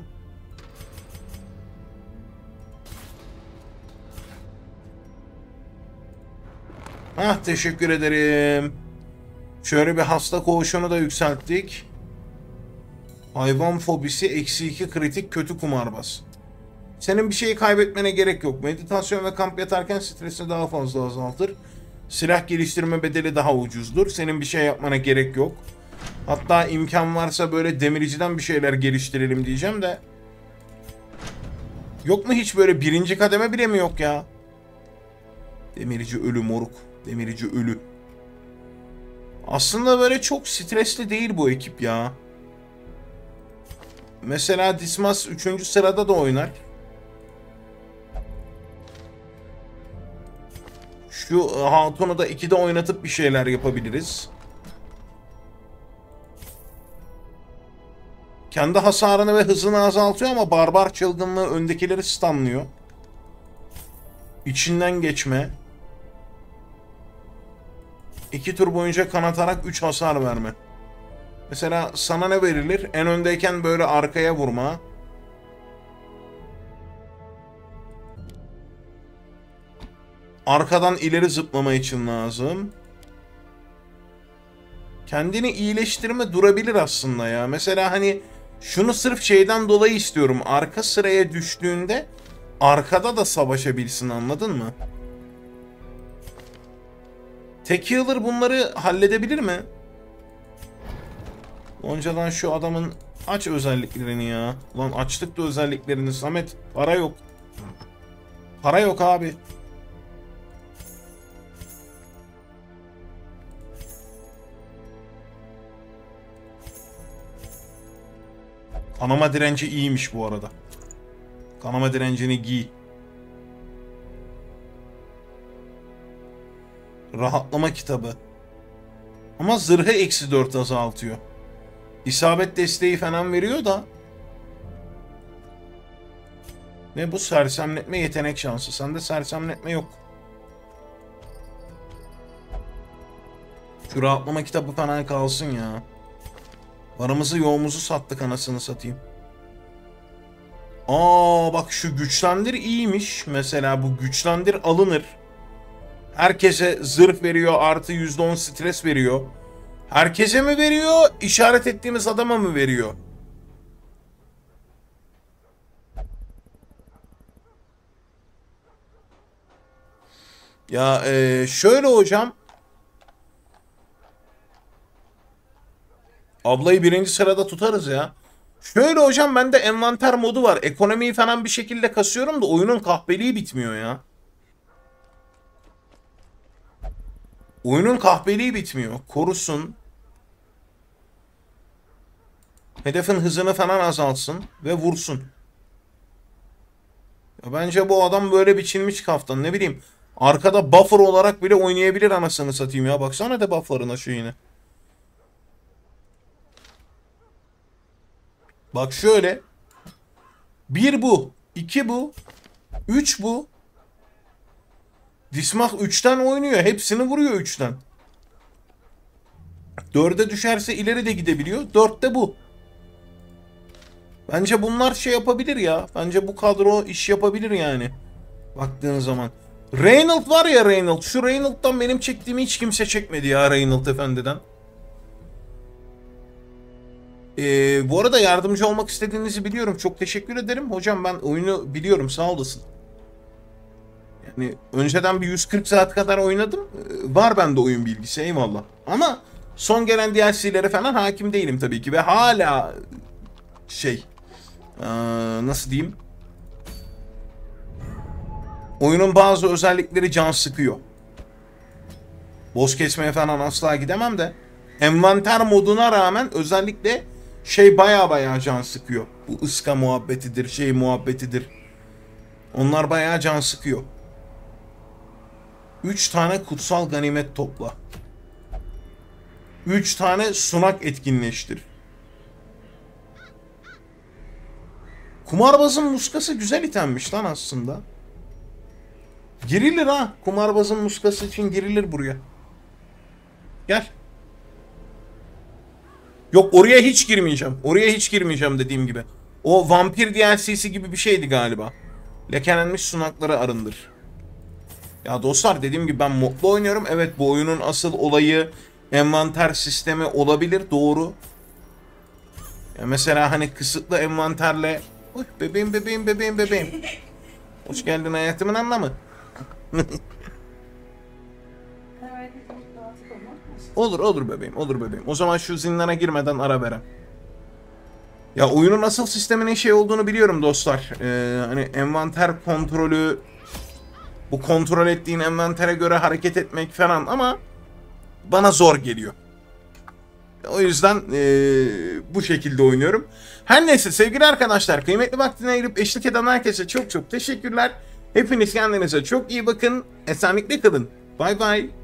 Speaker 1: Hah, teşekkür ederim. Şöyle bir hasta koğuşunu da yükselttik. Hayvan fobisi eksi iki kritik kötü kumarbaz. Senin bir şeyi kaybetmene gerek yok. Meditasyon ve kamp yatarken stresini daha fazla azaltır. Silah geliştirme bedeli daha ucuzdur. Senin bir şey yapmana gerek yok. Hatta imkan varsa böyle demirciden bir şeyler geliştirelim diyeceğim de. Yok mu hiç böyle birinci kademe bile mi yok ya? Demirci ölü moruk. Demirci ölü. Aslında böyle çok stresli değil bu ekip ya. Mesela Dismas üçüncü sırada da oynar. Şu hatunu da ikide oynatıp bir şeyler yapabiliriz. Kendi hasarını ve hızını azaltıyor ama barbar çılgınlığı öndekileri stunlıyor. İçinden geçme. İki tur boyunca kanatarak üç hasar verme. Mesela sana ne verilir? En öndeyken böyle arkaya vurma. Arkadan ileri zıplama için lazım. Kendini iyileştirme durabilir aslında ya. Mesela hani şunu sırf şeyden dolayı istiyorum. Arka sıraya düştüğünde arkada da savaşabilsin, anladın mı? Tek healer bunları halledebilir mi? Oncadan şu adamın aç özelliklerini ya. Ulan açtık da özelliklerini Samet. Para yok. Para yok abi. Kanama direnci iyiymiş bu arada. Kanama direncini giy. Rahatlama kitabı. Ama zırhı eksi dört azaltıyor. İsabet desteği falan veriyor da. Ne bu? Sersemletme yetenek şansı. Sende sersemletme yok. Şu rahatlama kitabı falan kalsın ya. Varımızı yoğumuzu sattık anasını satayım. Aa bak, şu güçlendir iyiymiş. Mesela bu güçlendir alınır. Herkese zırh veriyor, artı yüzde on stres veriyor. Herkese mi veriyor, işaret ettiğimiz adama mı veriyor? Ya ee, şöyle hocam. Ablayı birinci sırada tutarız ya. Şöyle hocam, bende envanter modu var. Ekonomiyi falan bir şekilde kasıyorum da oyunun kahpeliği bitmiyor ya. Oyunun kahpeliği bitmiyor. Korusun. Hedefin hızını falan azaltsın ve vursun. Ya bence bu adam böyle biçilmiş kaftan. Ne bileyim. Arkada buffer olarak bile oynayabilir anasını satayım ya. Baksana de bufflarına şu yine. Bak şöyle. Bir bu. iki bu. Üç bu. Dismah üçten oynuyor. Hepsini vuruyor üçten. Dörde düşerse ileri de gidebiliyor. Dörtte bu. Bence bunlar şey yapabilir ya. Bence bu kadro iş yapabilir yani. Baktığın zaman. Reynolds var ya, Reynolds. Şu Reynolds'tan benim çektiğimi hiç kimse çekmedi ya, Reynolds efendiden. Ee, bu arada yardımcı olmak istediğinizi biliyorum. Çok teşekkür ederim. Hocam ben oyunu biliyorum, sağ olasın. Yani önceden bir yüz kırk saat kadar oynadım. Ee, var bende oyun bilgisi, eyvallah. Ama son gelen D L C'lere falan hakim değilim tabii ki. Ve hala şey... Ee, nasıl diyeyim? Oyunun bazı özellikleri can sıkıyor. Boss kesmeye falan asla gidemem de. Envanter moduna rağmen özellikle şey baya baya can sıkıyor. Bu ıska muhabbetidir, şey muhabbetidir. Onlar baya can sıkıyor. Üç tane kutsal ganimet topla. Üç tane sunak etkinleştir. Kumarbazın muskası güzel itemmiş lan aslında. Girilir ha. Kumarbazın muskası için girilir buraya. Gel. Yok, oraya hiç girmeyeceğim. Oraya hiç girmeyeceğim dediğim gibi. O vampir D L C'si gibi bir şeydi galiba. Lekelenmiş sunakları arındır. Ya dostlar, dediğim gibi ben modlu oynuyorum. Evet, bu oyunun asıl olayı envanter sistemi olabilir. Doğru. Ya mesela hani kısıtlı envanterle... Oy, bebeğim bebeğim bebeğim bebeğim. Hoş geldin hayatımın anlamı. Olur olur bebeğim, olur bebeğim. O zaman şu zindana girmeden ara verem. Ya oyunun asıl sisteminin şey olduğunu biliyorum dostlar. Ee, hani envanter kontrolü, bu kontrol ettiğin envantere göre hareket etmek falan, ama bana zor geliyor. O yüzden ee, bu şekilde oynuyorum. Her neyse sevgili arkadaşlar, kıymetli vaktine ayırıp eşlik eden herkese çok çok teşekkürler. Hepiniz kendinize çok iyi bakın. Esenlikle kalın. Bay bay.